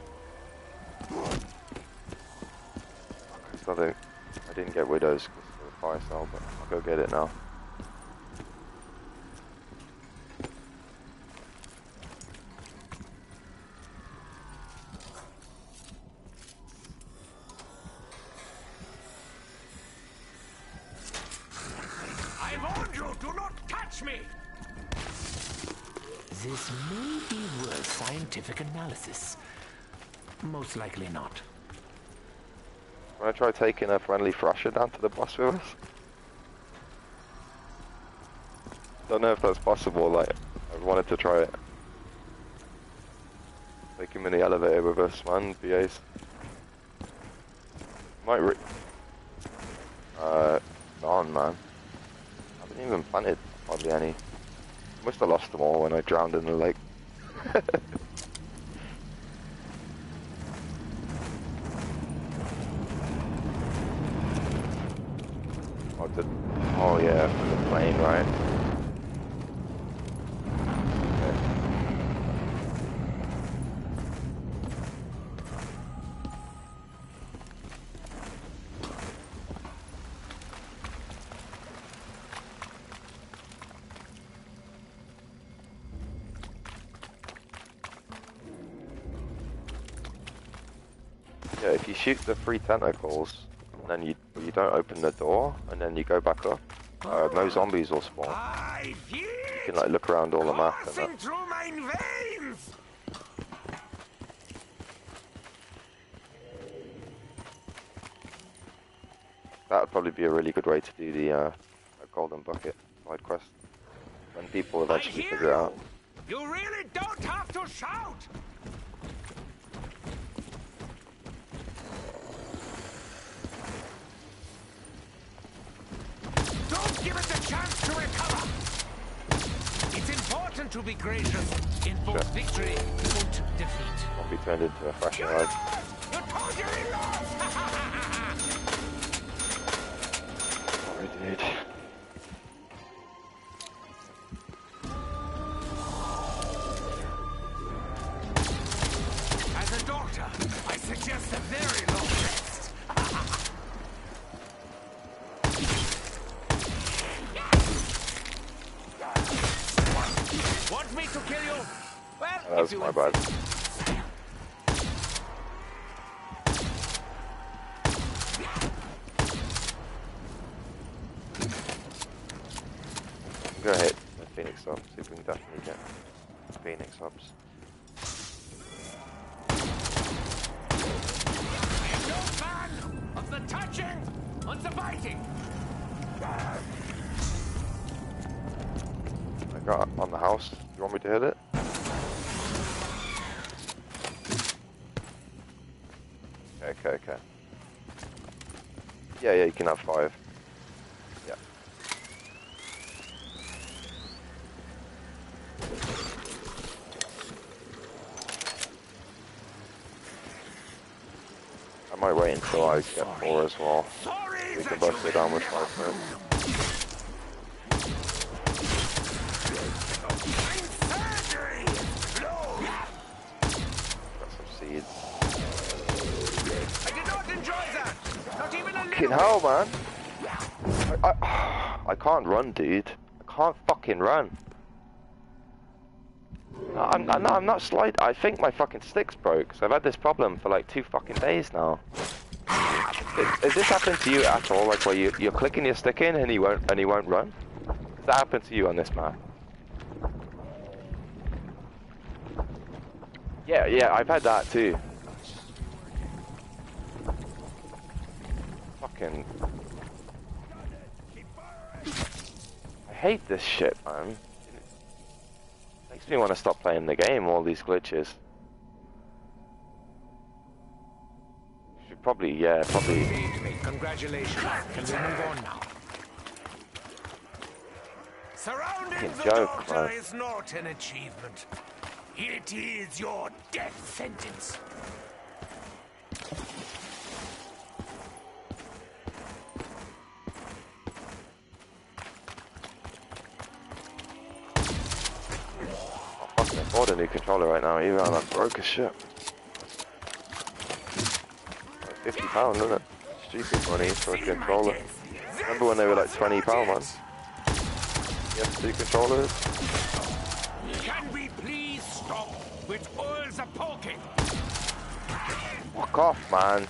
I, I didn't get widows. fire cell, but I'll go get it now. I warned you, do not touch me! This may be worth scientific analysis. Most likely not. Wanna try taking a friendly Thrasher down to the boss with us? Don't know if that's possible, like, I wanted to try it. Take him in the elevator with us, man, B As. Might re- Uh, gone, man. I haven't even planted hardly any. Must have lost them all when I drowned in the lake. oh, the, oh yeah, for the plane, right? Yeah, if you shoot the three tentacles, and then you you don't open the door, and then you go back up, uh, no zombies will spawn. You can like look around all the map and that. Through my veins. That would probably be a really good way to do the uh, golden bucket side quest when people eventually figure it out. You really don't have to shout. Don't give it the chance to recover. It's important to be gracious in both Sure. victory and defeat. Won't be turned into a Thrasher ride. You totally lost. I did. As a doctor, I suggest a very long rest. Want me to kill you? Well, That was if you my bad. Go ahead, the Phoenix subs. See if we can definitely get Phoenix subs. No fan of the touching and the biting. I got it on the house. You want me to hit it? Okay, okay, okay. Yeah, yeah, you can have five. Yeah. I might wait until I get four as well. Sorry We can that both you go down with five first. surgery. No. Got some seeds. I did not enjoy that. Not even a Fucking little. hell, man. I, I, I can't run, dude. I can't fucking run. No, I'm, no, I'm not slide. I think my fucking stick's broke. So I've had this problem for like two fucking days now. Has, has this happened to you at all? Like where you, you're clicking your stick in and he won't and he won't run? Does that happen to you on this map? Yeah, yeah, I've had that too. Fucking. I hate this shit, man. Makes me want to stop playing the game, all these glitches. Should probably, yeah, probably. Saved me. Congratulations. Can we move on now? Surrounding Fucking the joke, doctor man. is not an achievement. It is your death sentence. I can't afford a new controller right now, even though I'm broke as shit. Like fifty pounds, isn't it? Stupid money for a controller. This Remember when they were like twenty pounds, man? You have two controllers. Can we please stop with all the poking? Fuck off, man.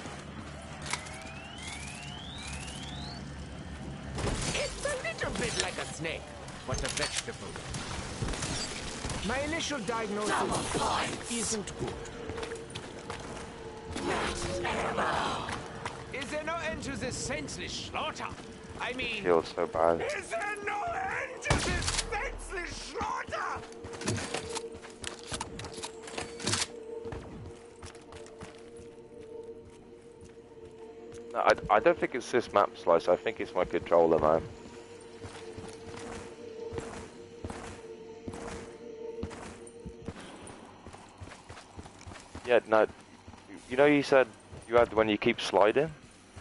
It's a little bit like a snake, but a vegetable. My initial diagnosis isn't good. Is there no end to this senseless slaughter? I mean, Feels so bad. is there no end to this senseless slaughter? No, I, I don't think it's this map slice. I think it's my controller, man. Yeah, no. You know, you said you had when you keep sliding.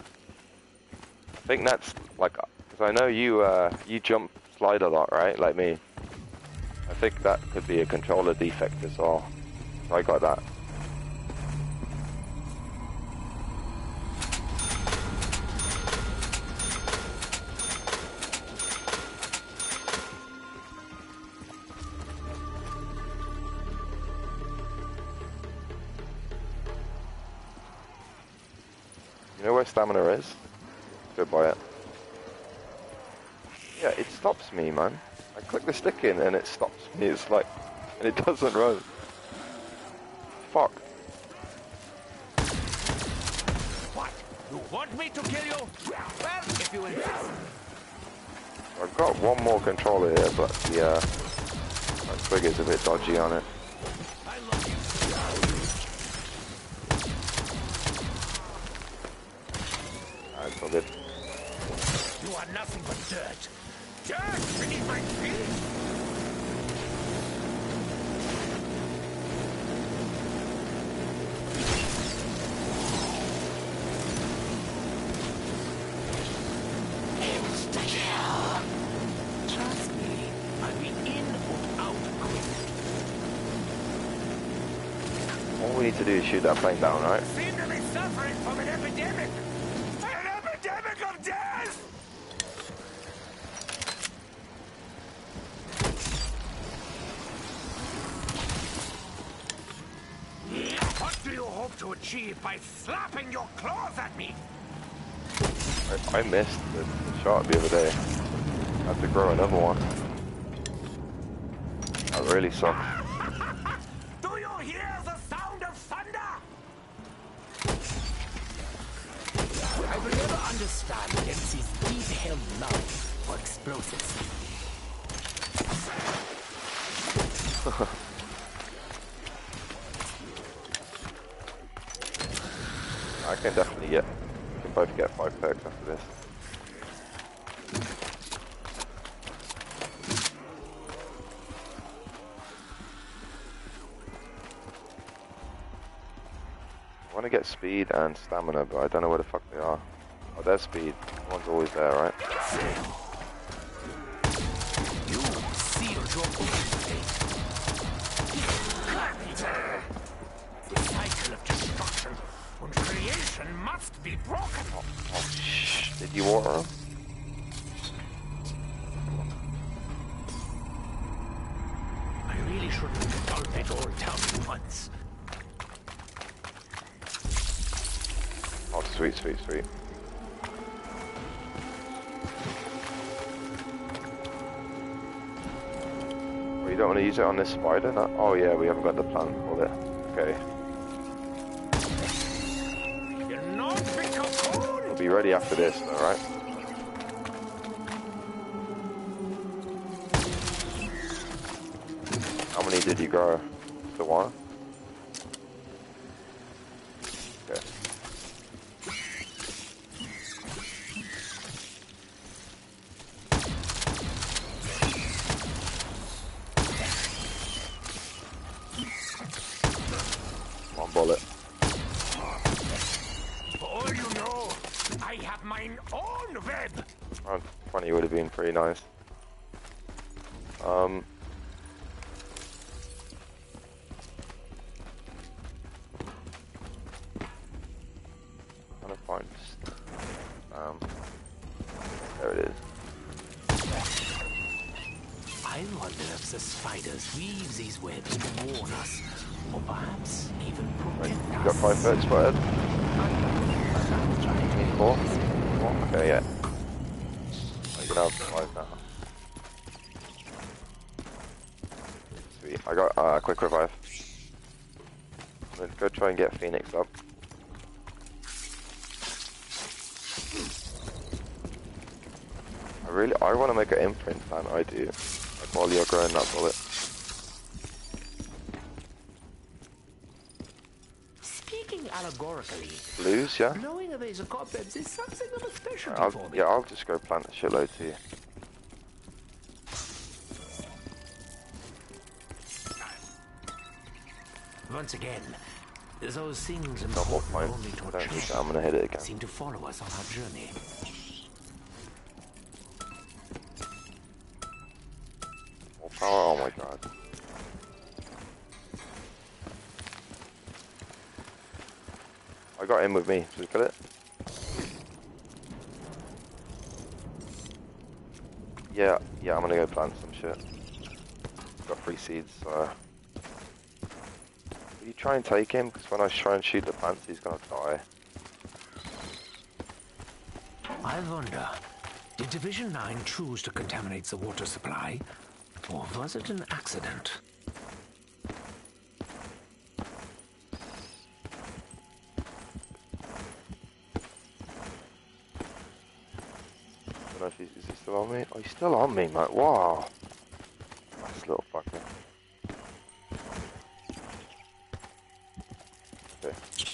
I think that's like, because I know you uh, you jump slide a lot, right? Like me. I think that could be a controller defect as well. So I got that. You know where stamina is? Go buy it. Yeah, it stops me, man. I click the stick in and it stops me. It's like, and it doesn't run. Fuck. What? You want me to kill you? Well, if you insist. I've got one more controller here, but the uh, my trigger's a bit dodgy on it. I love you. Ah, it's all good. You are nothing but dirt. Dirt beneath my feet. Insta-kill. Trust me, I'll be in or out quick. All we need to do is shoot that plane down, right? Seem to be suffering from an epidemic. An epidemic of death! What do you hope to achieve by slapping your claws at me? I, I missed the, the shot the other day. I have to grow another one. That really sucks. Do you hear the sound of thunder? I will never understand Dempsey's deep-held love for explosives. I can definitely get, we can both get five perks after this. I want to get speed and stamina, but I don't know where the fuck they are. Oh, there's speed. One's always there, right? You sealed your own fate. The cycle of destruction and creation must be broken. Oh, shh. Did you water them? I really shouldn't have told it all down at once. Oh, sweet, sweet, sweet. Well, you don't want to use it on this spider? No? Oh yeah, we haven't got the plant for it. Okay. You're not become cold. We'll be ready after this, though, right? How many did you grow? The one? Okay. One bullet. For all you know, I have mine own web. Around twenty would have been pretty nice. Um... trying to find um, There it is. I wonder if the spiders weave these webs to warn us, or perhaps even protect You us. got five foot spotted? Four? Four? Okay, yeah. Oh, you can have five now. Sweet. I got uh, quick revive. Let's go try and get Phoenix up. I really, I want to make an imprint plan. I do. Like while you're growing that bullet. Speaking allegorically, Blues, yeah. blowing away the cobwebs is something of a specialty I'll, for me. yeah, I'll just go plant a shitload too. Once again, those things Not more important point. only to I a don't think treasure I'm gonna hit it again. seem to follow us on our journey. More power. Oh my god. I got him with me. Should we kill it? Yeah, yeah, I'm gonna go plant some shit. Got three seeds, so... Will you try and take him? Because when I try and shoot the plants, he's gonna die. I wonder, did Division nine choose to contaminate the water supply, or was it an accident? I don't know if he's, is he still on me? Oh, he's still on me, mate. Wow. Nice little fucker. Okay.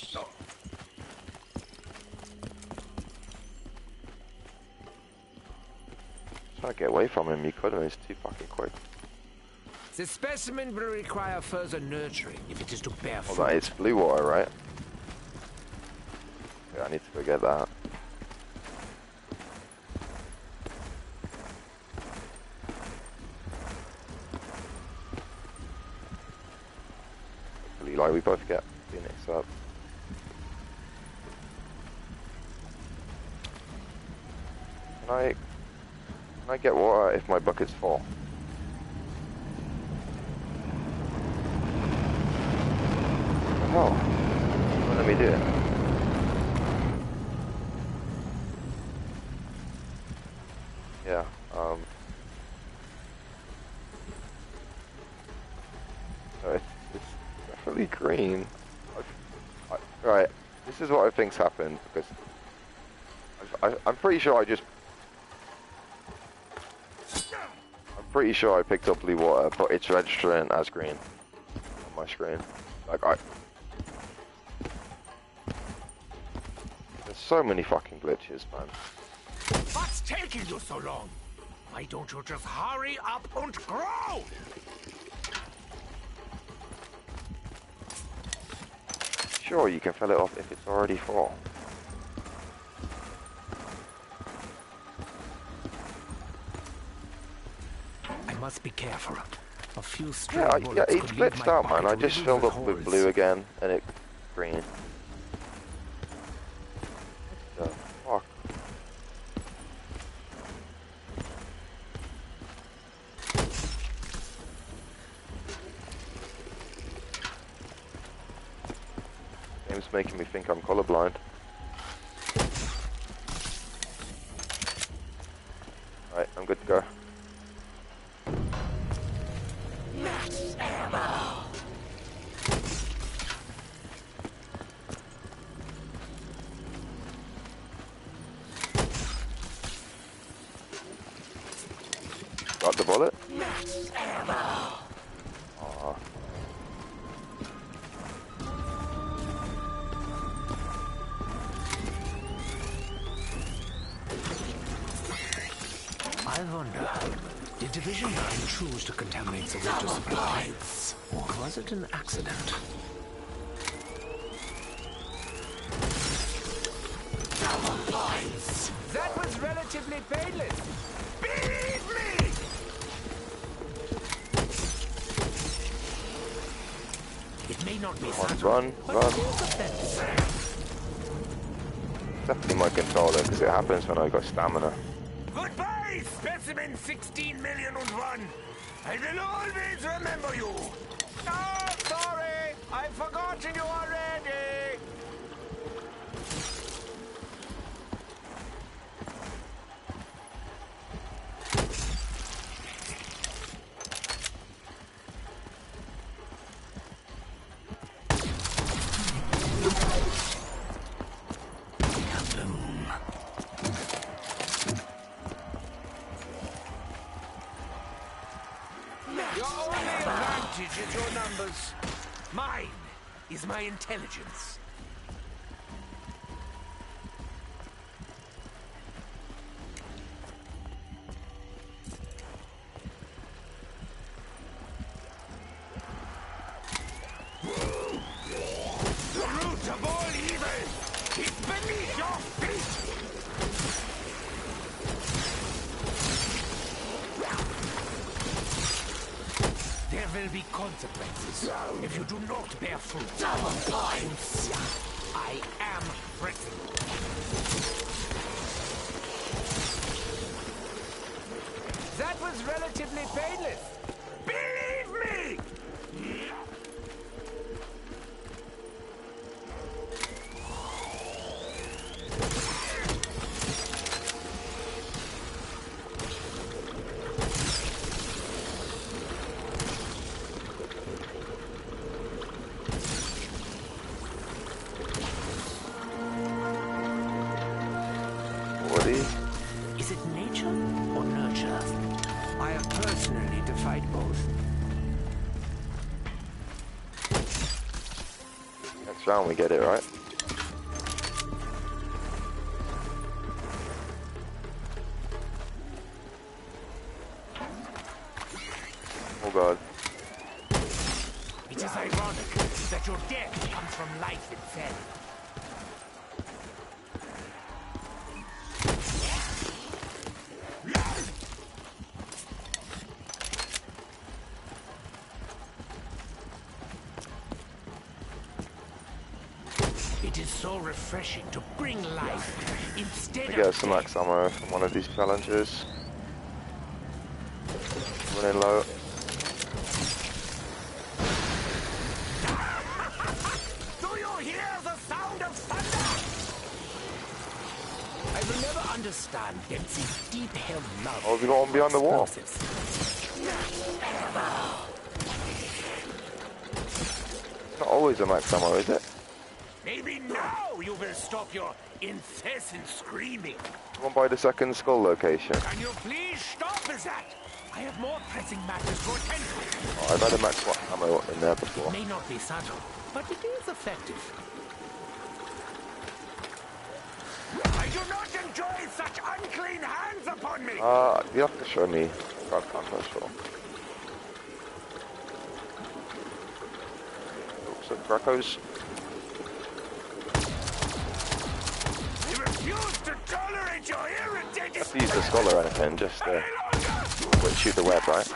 Trying to get away from him, you couldn't, he's too fucking quick. The specimen will require further nurturing if it is to bear Oh, fruit. that is blue water, right? Yeah, I need to go get that. Hopefully, like, we both get Phoenix up. Can I... Can I get water if my bucket's full? What the hell? Let me do it. Yeah, um... No, it's, it's definitely green. I, I, right, this is what I think's happened, because... I, I, I'm pretty sure I just... I'm pretty sure I picked up blue water, but it's registering as green on my screen. Like, I... There's so many fucking glitches, man. What's taking you so long? Why don't you just hurry up and grow? Sure, you can fill it up if it's already full. I must be careful. A few stray Yeah, I- bullets yeah, it could leave glitched my out, man. bucket I just riddled filled with up with holes. blue again, and it green. What the fuck? Game's making me think I'm colorblind. Right, I'm good to go. Got the bullet? Aw. I wonder, did Division nine choose to contaminate the water supply, or was it an accident? That was relatively painless. Believe me! It may not be subtle, Run, but run. it is effective. Definitely my controller, because it happens when I got stamina. Goodbye, specimen sixteen million and one. I will always remember you. Oh, sorry. I've forgotten you already. Is your numbers. Mine is my intelligence. The root of all evil is beneath your feet. There will be consequences if you do not bear fruit. Double points! I am threatened. That was relatively painless. Believe me! Is it nature or nurture? I have personally defied both. Next round we get it, right? Oh god. It is ironic that your death comes from life itself. It is so refreshing to bring life instead We of get some max ammo from one of these challenges. Running low. Do you hear the sound of thunder? I will never understand Dempsey's deep-held love. Oh, we got one behind the wall. It's not always a max ammo, is it? Maybe now you will stop your incessant screaming. Come on by the second skull location. Can you please stop with that? I have more pressing matters to attend to. Oh, I've had a max ammo in there before. It may not be subtle, but it is effective. I do not enjoy such unclean hands upon me. Uh, you have to show me. God, I'm not sure. Oops, so Dracos. To tolerate your irritating... Have to use the skull or anything, just uh, wait, shoot the web, right?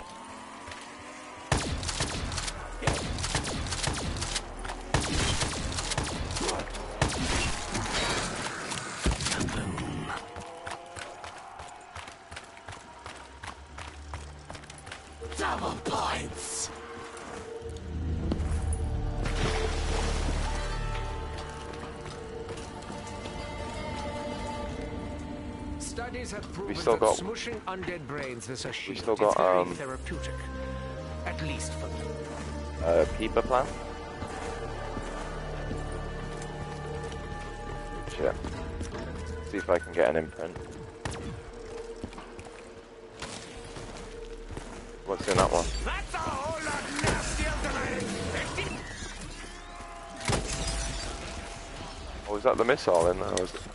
Double points. Studies have proven still that got- smushing undead brains with a shield still is got, very um, therapeutic. At least for me. Uh, Peeper plan? Shit. See if I can get an imprint. What's in that one? That's a whole lot nastier than I expected. Oh, is that the missile in there? Or is it?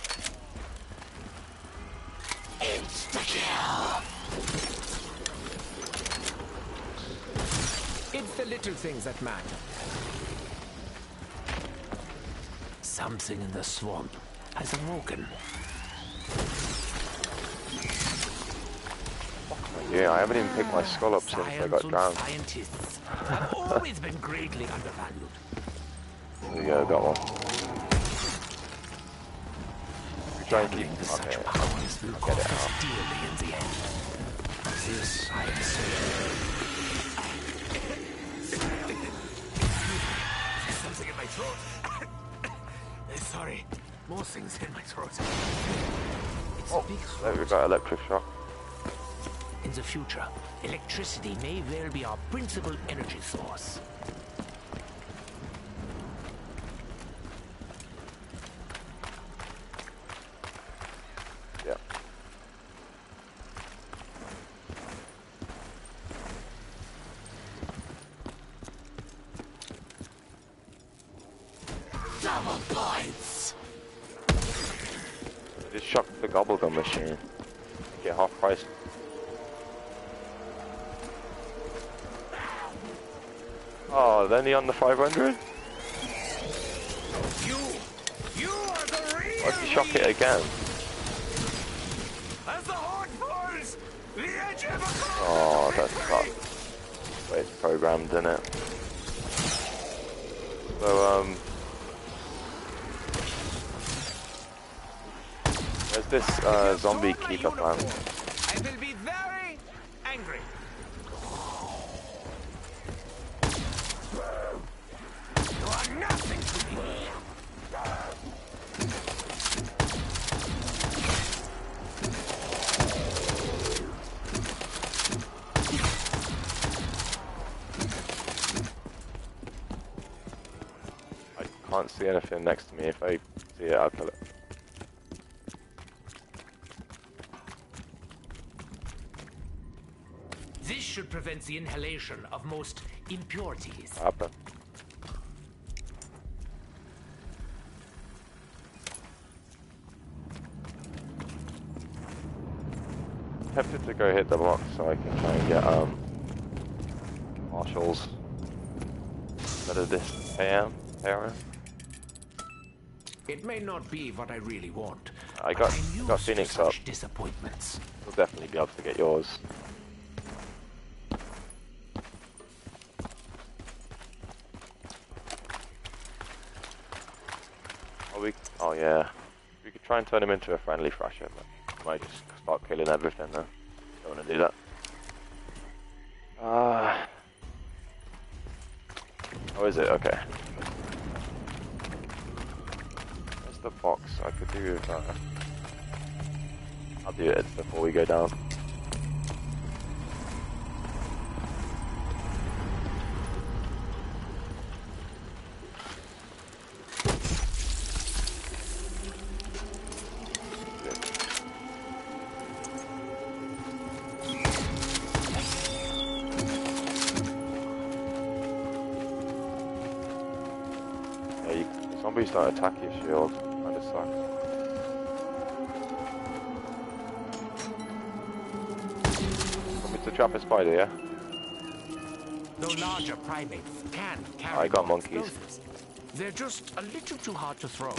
Insta-kill. It's the little things that matter. Something in the swamp has awoken. Yeah, I haven't even picked my skull up since I got drowned. Scientists have always been greatly undervalued. There you go, got one. try and keep. Handling Okay, such I'll powers will get cost it us out. dearly in the end. This I am certain. There's something in my throat. Sorry, more things in my throat. It's Oh, a big there we throat. got electric shock. In the future, electricity may well be our principal energy source. Yeah. Double points! Just shock the gobblegum machine. Get half price. Oh, then he on the five hundred? You! You are the real Why did he shock it again? As the horde falls, the edge of a Oh, that's not the way it's programmed, isn't it? So, um... there's this uh, zombie keeper plant. I will be very angry. You are nothing to me. I can't see anything next to me. If I see it, I'll kill it. This should prevent the inhalation of most impurities. What happened? Tempted to go hit the box so I can try and get um Marshall's better this A M area. It may not be what I really want. I got but I'm I used got to Phoenix such up. disappointments. We'll definitely be able to get yours. Oh, we, oh yeah, we could try and turn him into a friendly Thrasher, but I might just start killing everything though. Don't want to do that. Ah. Uh, oh, is it? Okay. Where's the box? I could do with, uh, I'll do it before we go down. Zombies don't attack your shield, kinda sucks. Want me to trap a spider, yeah? Though larger primates can carry I got more monkeys. explosives, they're just a little too hard to throw.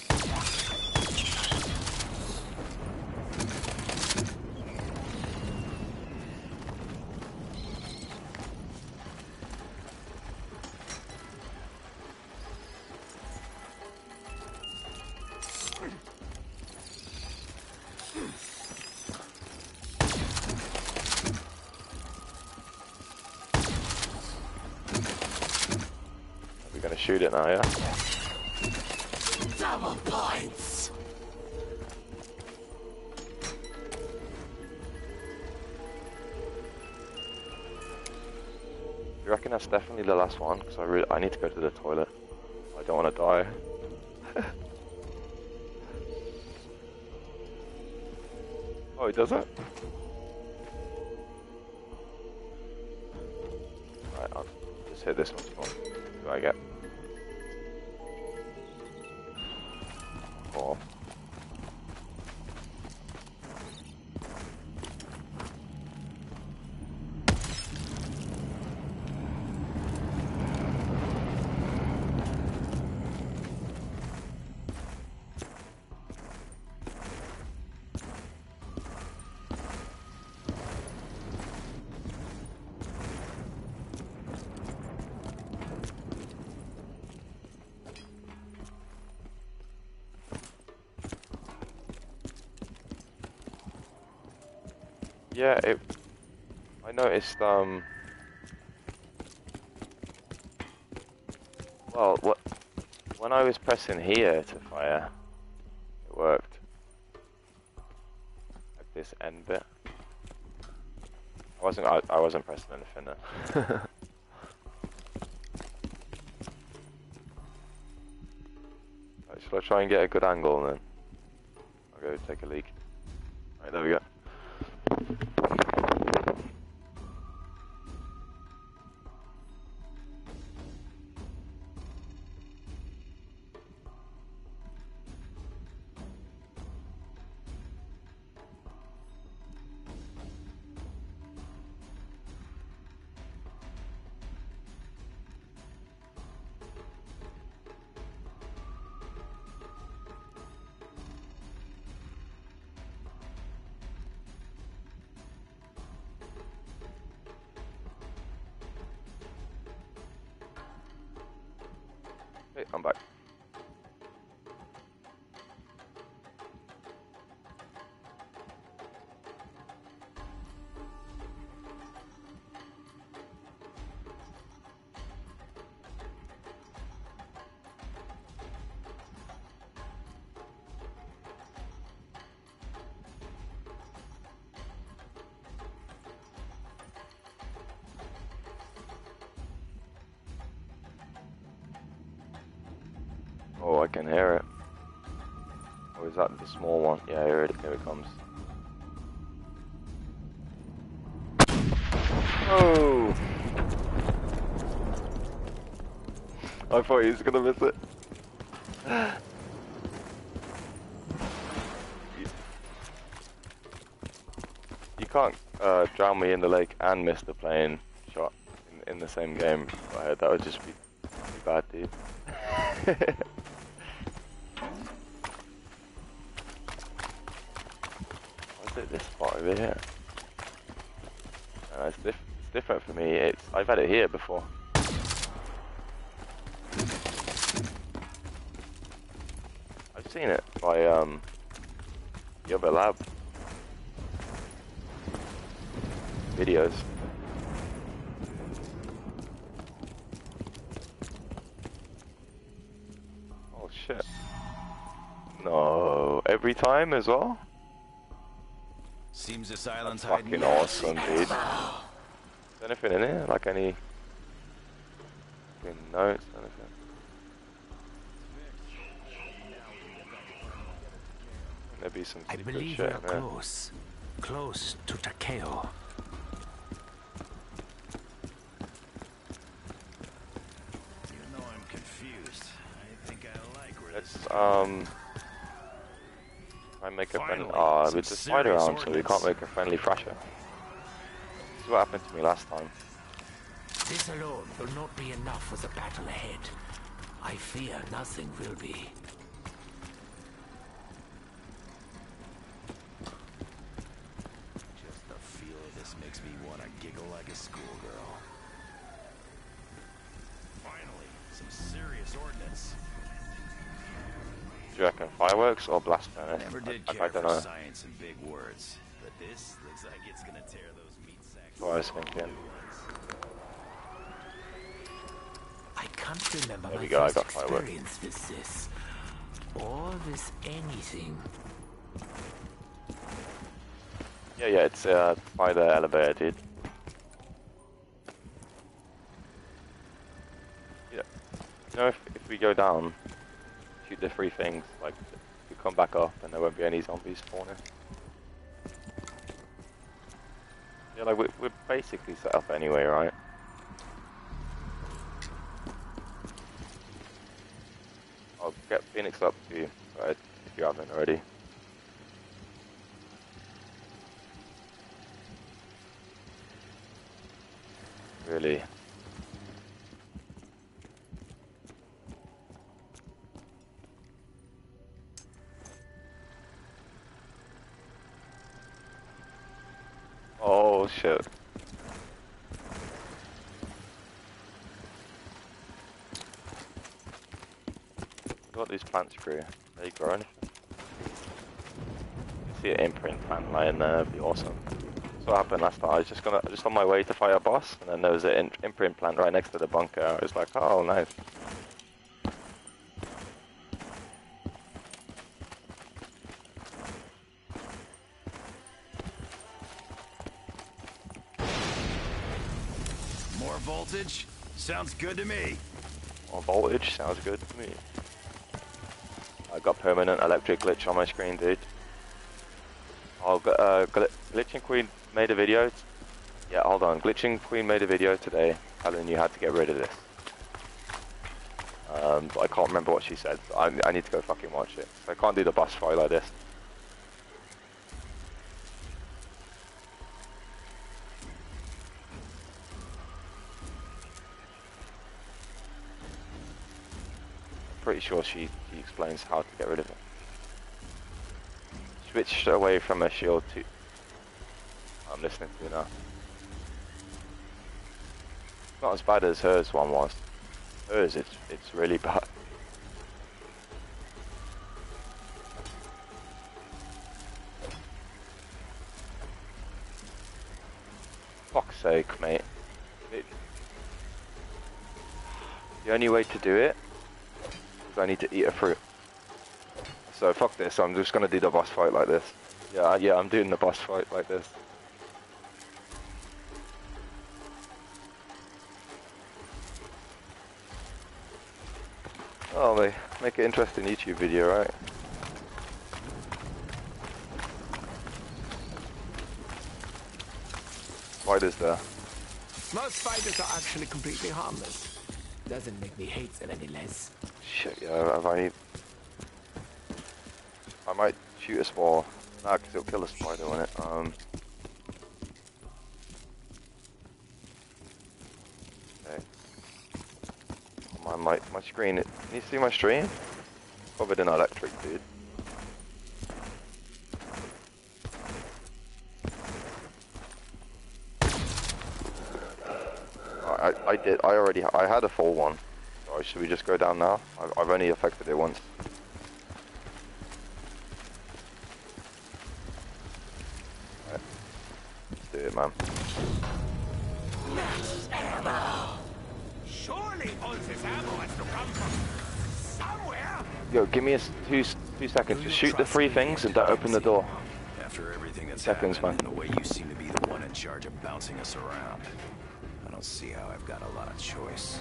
Shoot it now, yeah? Double points! You reckon that's definitely the last one? Because I really, I need to go to the toilet. I don't want to die. Oh, he does it? Right, I'll just hit this one. What do I get? Cool. Yeah, it. I noticed. Um. Well, what? When I was pressing here to fire, it worked. Like this end bit. I wasn't. I, I wasn't pressing anything there. Right, shall I try and get a good angle and then I'll go take a leak. Right, there we go. Hey, I'm back. Oh, I can hear it. Or is that the small one? Yeah, here it, here it comes. Oh! I thought he was gonna miss it. You, you can't uh, drown me in the lake and miss the plane shot in, in the same game. Uh, that would just be, be bad, dude. This spot over here. Uh, it's, diff it's different for me. It's I've had it here before. I've seen it by um the other lab videos. Oh shit! No, every time as well. Seems this island's That's fucking awesome, dude. Is there anything in here? Like any fucking notes, anything? Maybe some I secret believe shit we are in there. close. Close to Takeo. Even though I'm confused, I think I like where Let's, this is um... I make a friendly. Ah, oh, it's a spider arm, so we can't make a friendly thrasher. This is what happened to me last time. This alone will not be enough for the battle ahead. I fear nothing will be. Just the feel of this makes me want to giggle like a schoolgirl. Finally, some serious ordnance. Do you reckon fireworks or blast furnace? Never did I, care I, I don't for know. science and big words, but this looks like it's gonna tear those meat sacks. That's what I was thinking. I can't remember There my we go, I first got fireworks. experience with this. Or with anything. Yeah, yeah, it's uh, by the elevator, dude. Yeah. You know, if, if we go down, shoot the three things, like, we come back up and there won't be any zombies spawning. Yeah, like, we're, we're basically set up anyway, right? I'll get Phoenix up to you, right, if you haven't already. Really? Oh shit. What these plants grew? They grow anything? You see an imprint plant lying there, that'd be awesome. That's what happened last time. I was just gonna, just on my way to fight a boss, and then there was an in imprint plant right next to the bunker. I was like, oh, nice. More voltage? Sounds good to me. More voltage? Sounds good to me. I got permanent electric glitch on my screen, dude. Oh, uh, Gl Glitching Queen made a video. Yeah, hold on. Glitching Queen made a video today telling you how to get rid of this. Um, but I can't remember what she said. So I, I need to go fucking watch it. I can't do the boss fight like this. Pretty sure she, she explains how to get rid of it. Switched away from a shield to... I'm listening to you now. It's not as bad as hers one was. Hers, it's, it's really bad. Fuck's sake, mate. It, the only way to do it is I need to eat a fruit. So fuck this, I'm just gonna do the boss fight like this. Yeah, yeah, I'm doing the boss fight like this. Oh, they make an interesting YouTube video, right? Spiders there. Most spiders are actually completely harmless. Doesn't make me hate them any less. Shit, yeah, have I... I might shoot a spore. Nah, because it'll kill a spider, won't it? Um... Okay. My, my, my screen, it, can you see my stream? Covered in electric, dude. I, I did, I already, I had a full one. So should we just go down now? I've, I've only affected it once. Right. Let's do it, man. Surely all this ammo has to come from somewhere. Yo, give me a s two, two seconds. Just shoot the three things and don't open the door. After everything that's Seconds, happened, man. and the way you seem to be the one in charge of bouncing us around, I don't see how I've got a lot of choice.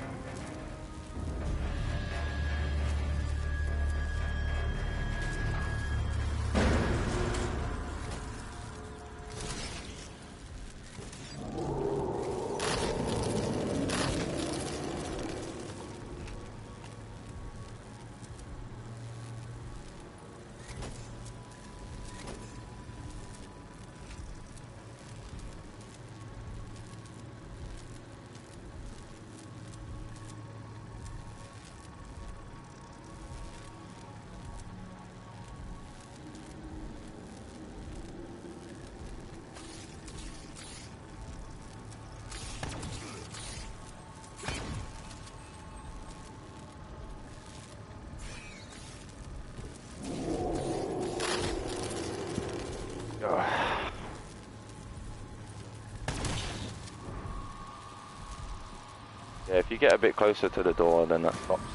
Yeah, if you get a bit closer to the door, then that stops.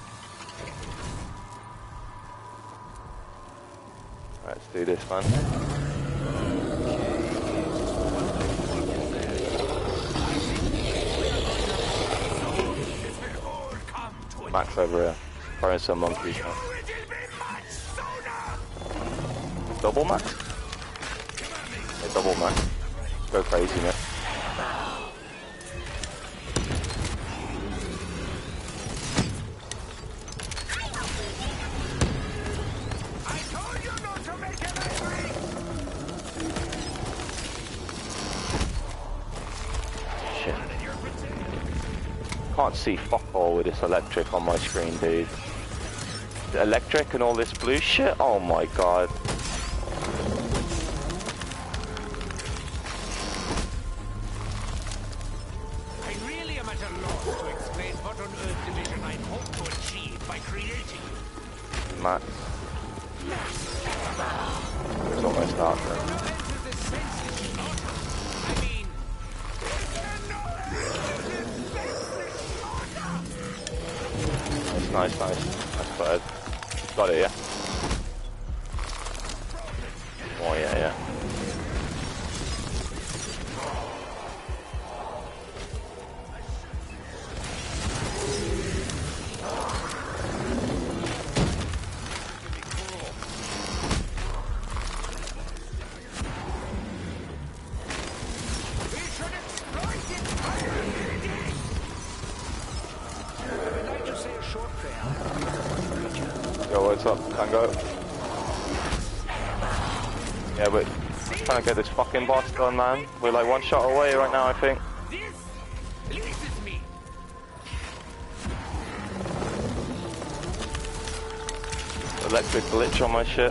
Right, let's do this, man. Max over here. Throwing some monkeys, man. Double max? Yeah, double max. Go crazy, man. Can't see fuck all with this electric on my screen, dude. The electric and all this blue shit? Oh my god. I really am at a loss to explain what on earth division I hope to achieve by creating you. Max. It's almost out there. nice, nice. Nice bird. Got it, yeah? Oh, yeah, yeah. Yo, what's up, Tango? Yeah, but trying to get this fucking boss done, man. We're like one shot away right now, I think. This pleases me. Electric glitch on my shit.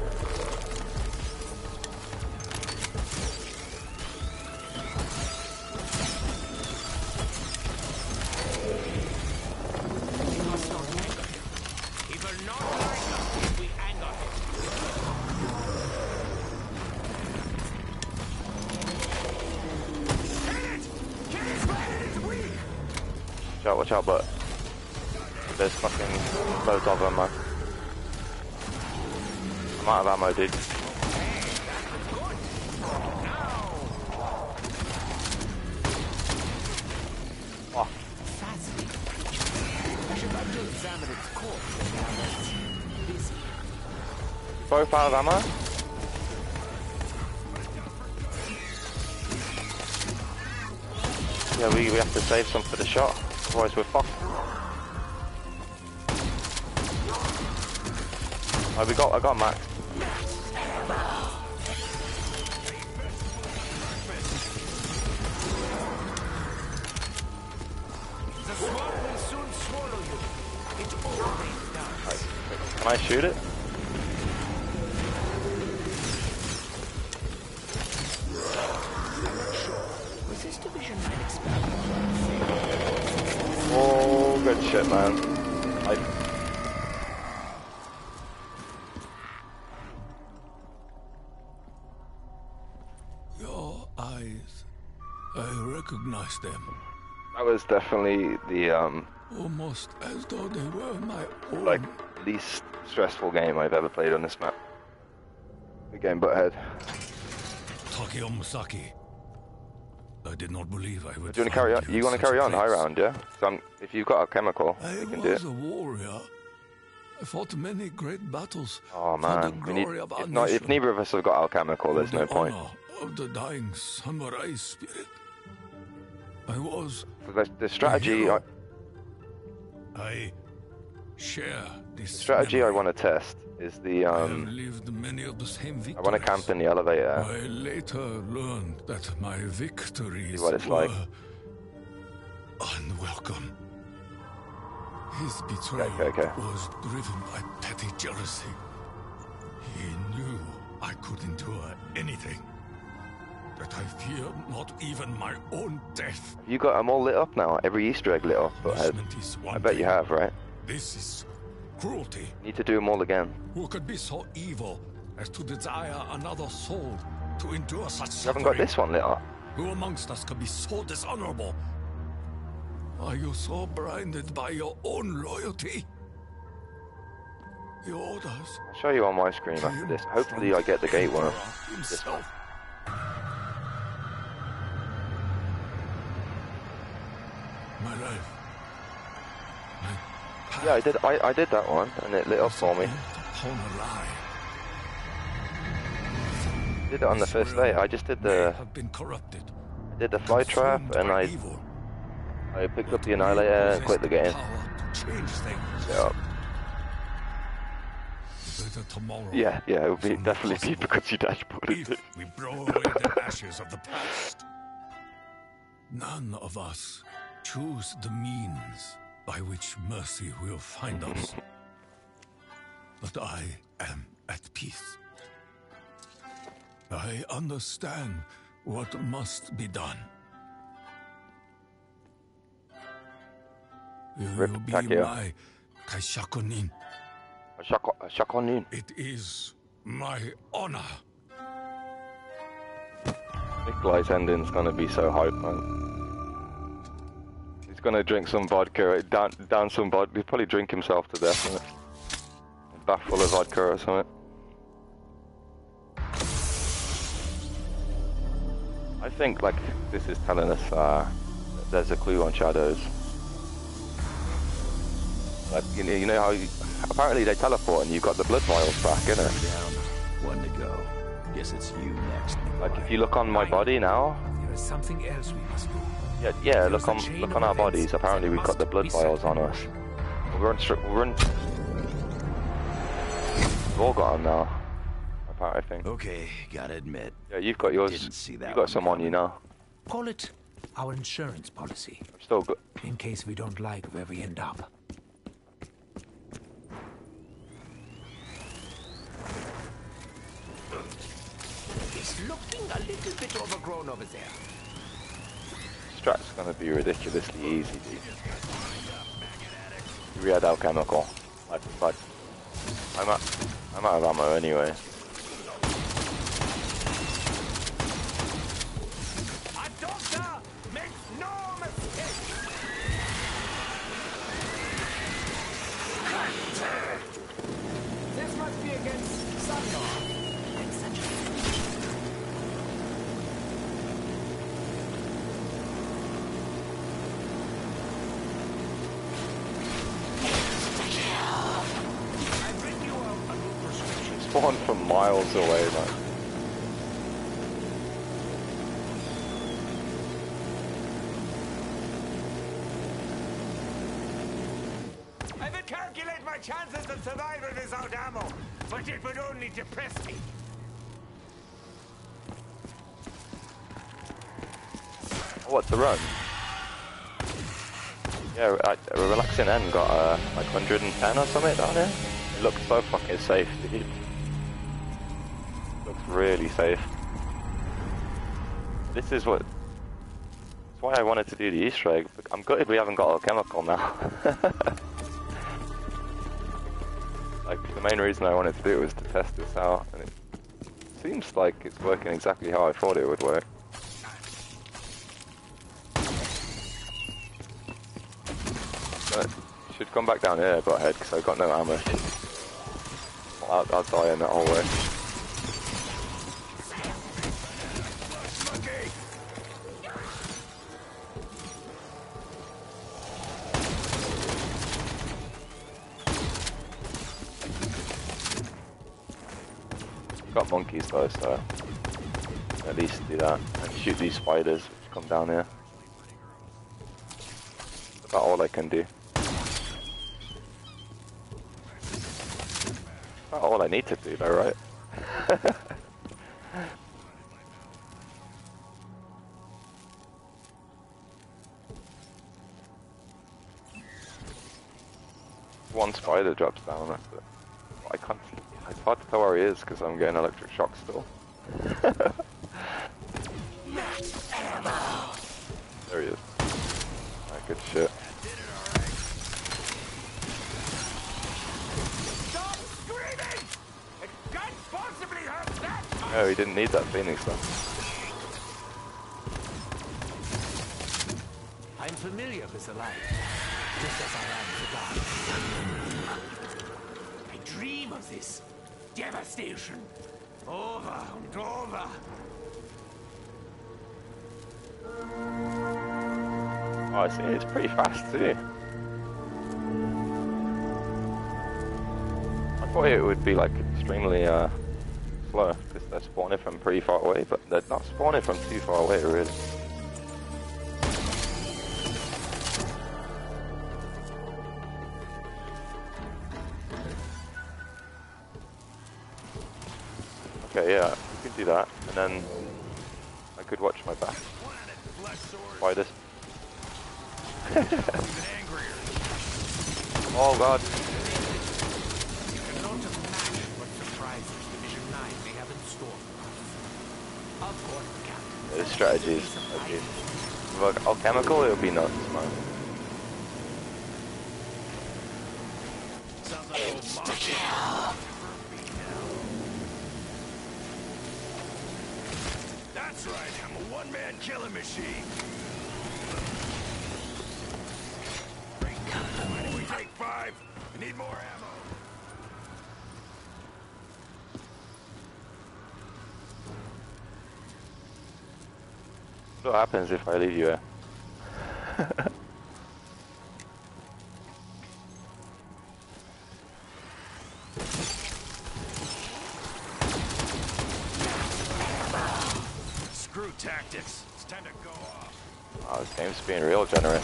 Watch out, but there's fucking loads of them, man. I'm out of ammo, dude. Oh. Both out of ammo? Yeah, we, we have to save some for the shot. Otherwise we're fucked. Oh, we got, I got Max. The swamp will soon swallow you. It always does. Right. Can I shoot it? Was this division might expand? Oh, good shit, man. I... Your eyes, I recognize them. That was definitely the, um... almost as though they were my own. like, least stressful game I've ever played on this map. Good game, Butthead. Takeo Musaki. I did not believe I would. Do you want to carry on? You want to carry on high round, yeah? So if you've got a chemical, I you can do it. was a warrior. I fought many great battles. Oh for the man, we need, glory of our if, not, if nation, neither of us have got alchemical, there's for no the point. honor of the dying samurai spirit. I was. The, the strategy, I, I share this. the strategy I memory. want to test is the I have um. lived many of the same victories. I want to camp in the elevator. I later learned that my victories See what it's were like. unwelcome. His betrayal Okay, okay, okay. was driven by petty jealousy. He knew I could endure anything. That I feared not even my own death. You got them all lit up now. Every Easter egg lit up. Butthead. Punishment is one I bet you thing. have, right? This is cruelty. Need to do them all again. Who could be so evil as to desire another soul to endure such You haven't got suffering? this one lit up. Who amongst us could be so dishonorable? Are you so blinded by your own loyalty? The orders. I'll show you on my screen after this. Hopefully I get the gate one. Himself. My life. My Yeah, I did. I, I did that one, and it lit up for me. upon a lie. Did it on the first day. I just did May the have been corrupted. I did the fly trap, consumed and by I evil. I picked up the annihilator and quit the game. Power to change things. Yeah, Better tomorrow. yeah, yeah. It would be Soon definitely be possible. because you dashboarded If it. we blow away the ashes of the past, none of us choose the means by which mercy will find us. But I am at peace. I understand what must be done. You Rip will be Takeo. my Kaishakunin. A shako- a shakonin. It is my honor. Nikolai's ending's gonna be so hype, man. He's gonna drink some vodka, down, down some vodka. He'll probably drink himself to death in it. A bath full of vodka or something. I think like this is telling us uh, that there's a clue on shadows. Like you know, you know how you, apparently they teleport and you've got the blood vials back, innit? Down, one to go. Guess it's you next. Like if you look on my body now. There is something else we must do. Yeah, yeah. Look on, look on our bodies. Apparently, we've got the blood vials on us. We're on, we're on. We've all got them now. Apparently, I think. Okay, gotta admit. Yeah, you've got yours. Didn't see that You've got one some on you coming. now. Call it our insurance policy, I'm still good. in case we don't like where we end up. It's looking a little bit overgrown over there. Strat's gonna be ridiculously easy, dude. We had alchemical. Like, like, I'm out, I'm out of ammo anyway. A doctor makes no mistake. This must be against some law. Spawned from miles away, man. I would calculate my chances of survival without ammo, but it would only depress me. Oh, what's the run? Yeah, I, Relaxing End got uh, like one hundred ten or something down here. It looks so fucking safe, dude. Looks really safe. This is what... That's why I wanted to do the Easter egg. I'm gutted we haven't got alchemical now. Like, the main reason I wanted to do it was to test this out, and it seems like it's working exactly how I thought it would work. But should come back down here, butthead, because I've got no ammo. I'll, I'll die in that whole way. Got monkeys though, so at least do that and shoot these spiders which come down here. That's about all I can do. Not all I need to do though, right? One spider drops down, that's it. I can't. It's hard to tell where he is because I'm getting electric shock still. There he is. Alright, good shit. Stop screaming! It can't possibly hurt that much! No, he didn't need that Phoenix though. I'm familiar with the light, just as I am the dark. I dream of this devastation over and over. Oh, I see. It's pretty fast too. I thought it would be like extremely uh, slow because they're spawning from pretty far away, but they're not spawning from too far away, really. Okay, yeah, we could do that, and then I could watch my back. Spiders. Oh god. You cannot imagine what surprises Division nine may have in store for us. Of course, Captain. Yeah, this strategy is okay. Look, alchemical, it would be nuts, man. Sounds like old mafia. That's right, I'm a one-man killing machine. Take five. I need more ammo. What happens if I leave you here? Screw tactics. It's time to go off. Oh, this game's being real generous.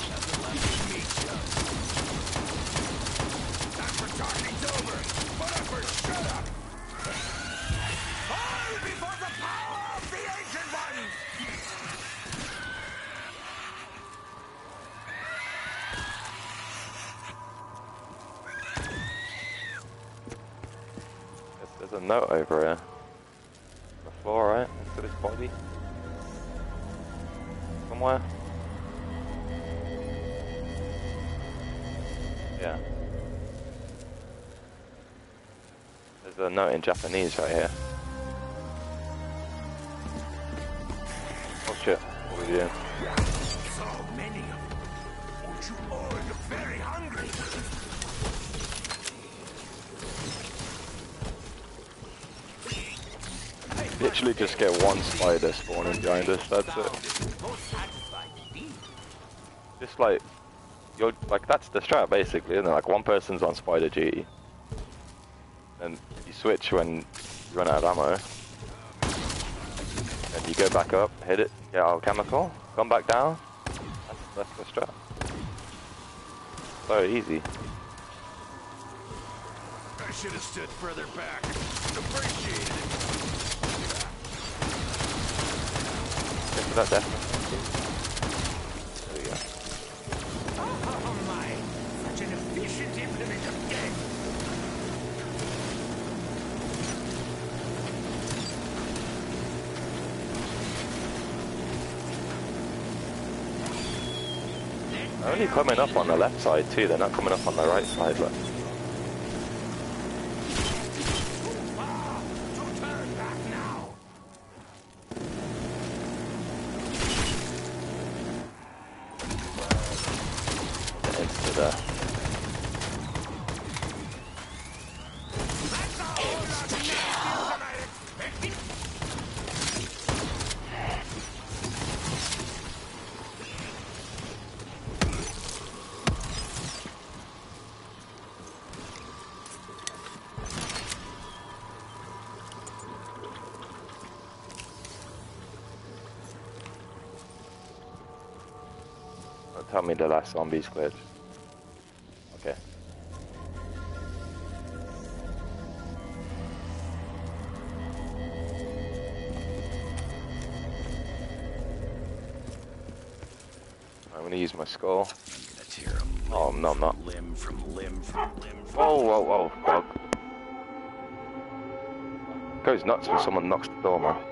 Time for talking's over. Whatever, shut up. Fall before the power of the ancient one. Guess there's a note over here. On the floor, right? Next to this body. Somewhere. Yeah. There's a note in Japanese right here. Oh shit, what are we doing? So many of them. Won't you all look very hungry? Literally just get one spider spawning behind us, that's it. Most satisfied indeed. Just like, you're, like that's the strat basically, isn't it? Like one person's on spider duty. And you switch when you run out of ammo. And you go back up, hit it, get out chemical, come back down. That's, that's the strat. So easy. I should have stood further back. Appreciate it. Get to that definitely. There we go. Oh my! Such an efficient implement of death. They're only coming up on the left side too, they're not coming up on the right side. Look. Ah, to turn back now. Into there. That's all the skills that I expected. Don't tell me the last zombie's glitch. Okay. I'm gonna use my skull. I'm gonna tear him Oh, no, I'm not. limb from limb from limb from Whoa, whoa, whoa, dog. Goes nuts when someone knocks the door, man.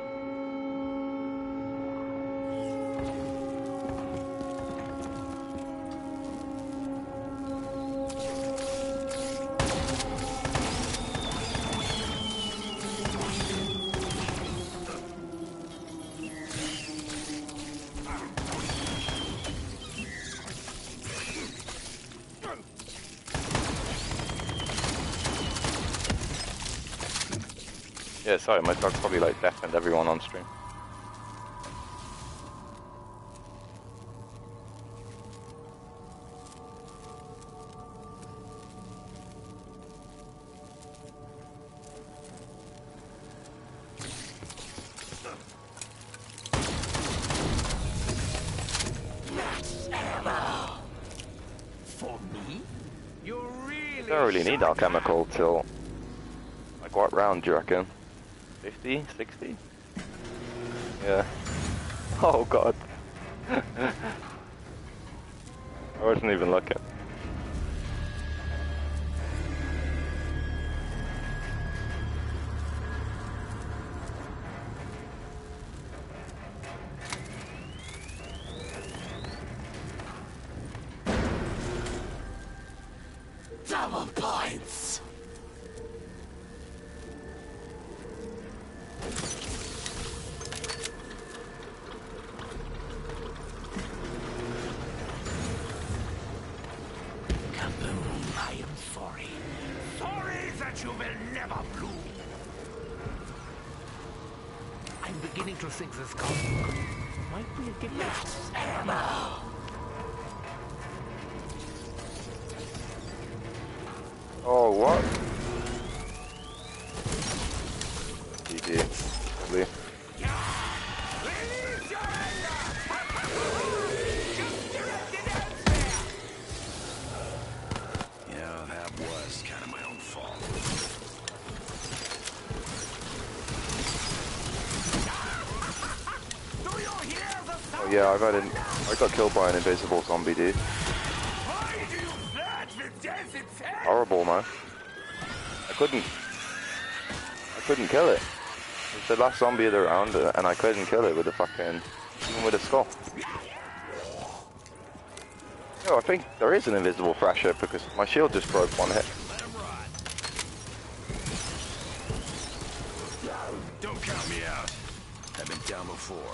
Yeah, sorry, my dog's probably like deafened everyone on stream. For me? You really Don't really need alchemical till like what round do you reckon? fifty? sixty? Yeah. Oh god. I wasn't even looking. double points. beginning to think this comic might be a gift. Ammo! Oh, what? G G. Lovely. Release your anger! Just direct it elsewhere! Yeah, that was kind of my own fault. Do you hear the sound? Oh yeah, I got in. I got killed by an invisible zombie, dude. Why do you flirt with death itself? Horrible, man. I couldn't. I couldn't kill it. It's the last zombie of the round, uh, and I couldn't kill it with a fucking, even with a skull. Yo, I think there is an invisible thrasher because my shield just broke one hit. Let him rot. Don't count me out. I've been down before.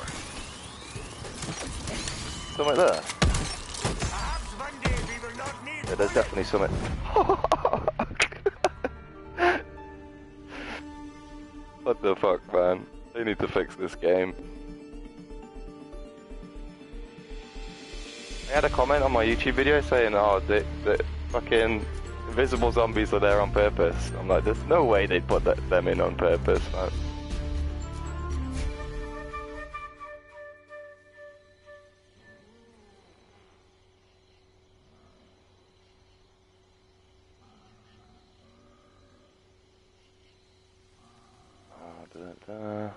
Something there. Perhaps one day we will not need Yeah, there's definitely something. What the fuck, man? They need to fix this game. I had a comment on my YouTube video saying, oh, the, the fucking invisible zombies are there on purpose. I'm like, there's no way they'd put that, them in on purpose, man. Oh, da, da.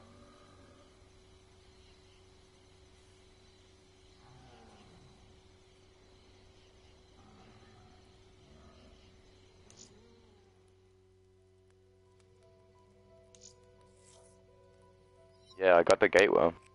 Yeah, I got the gate worm.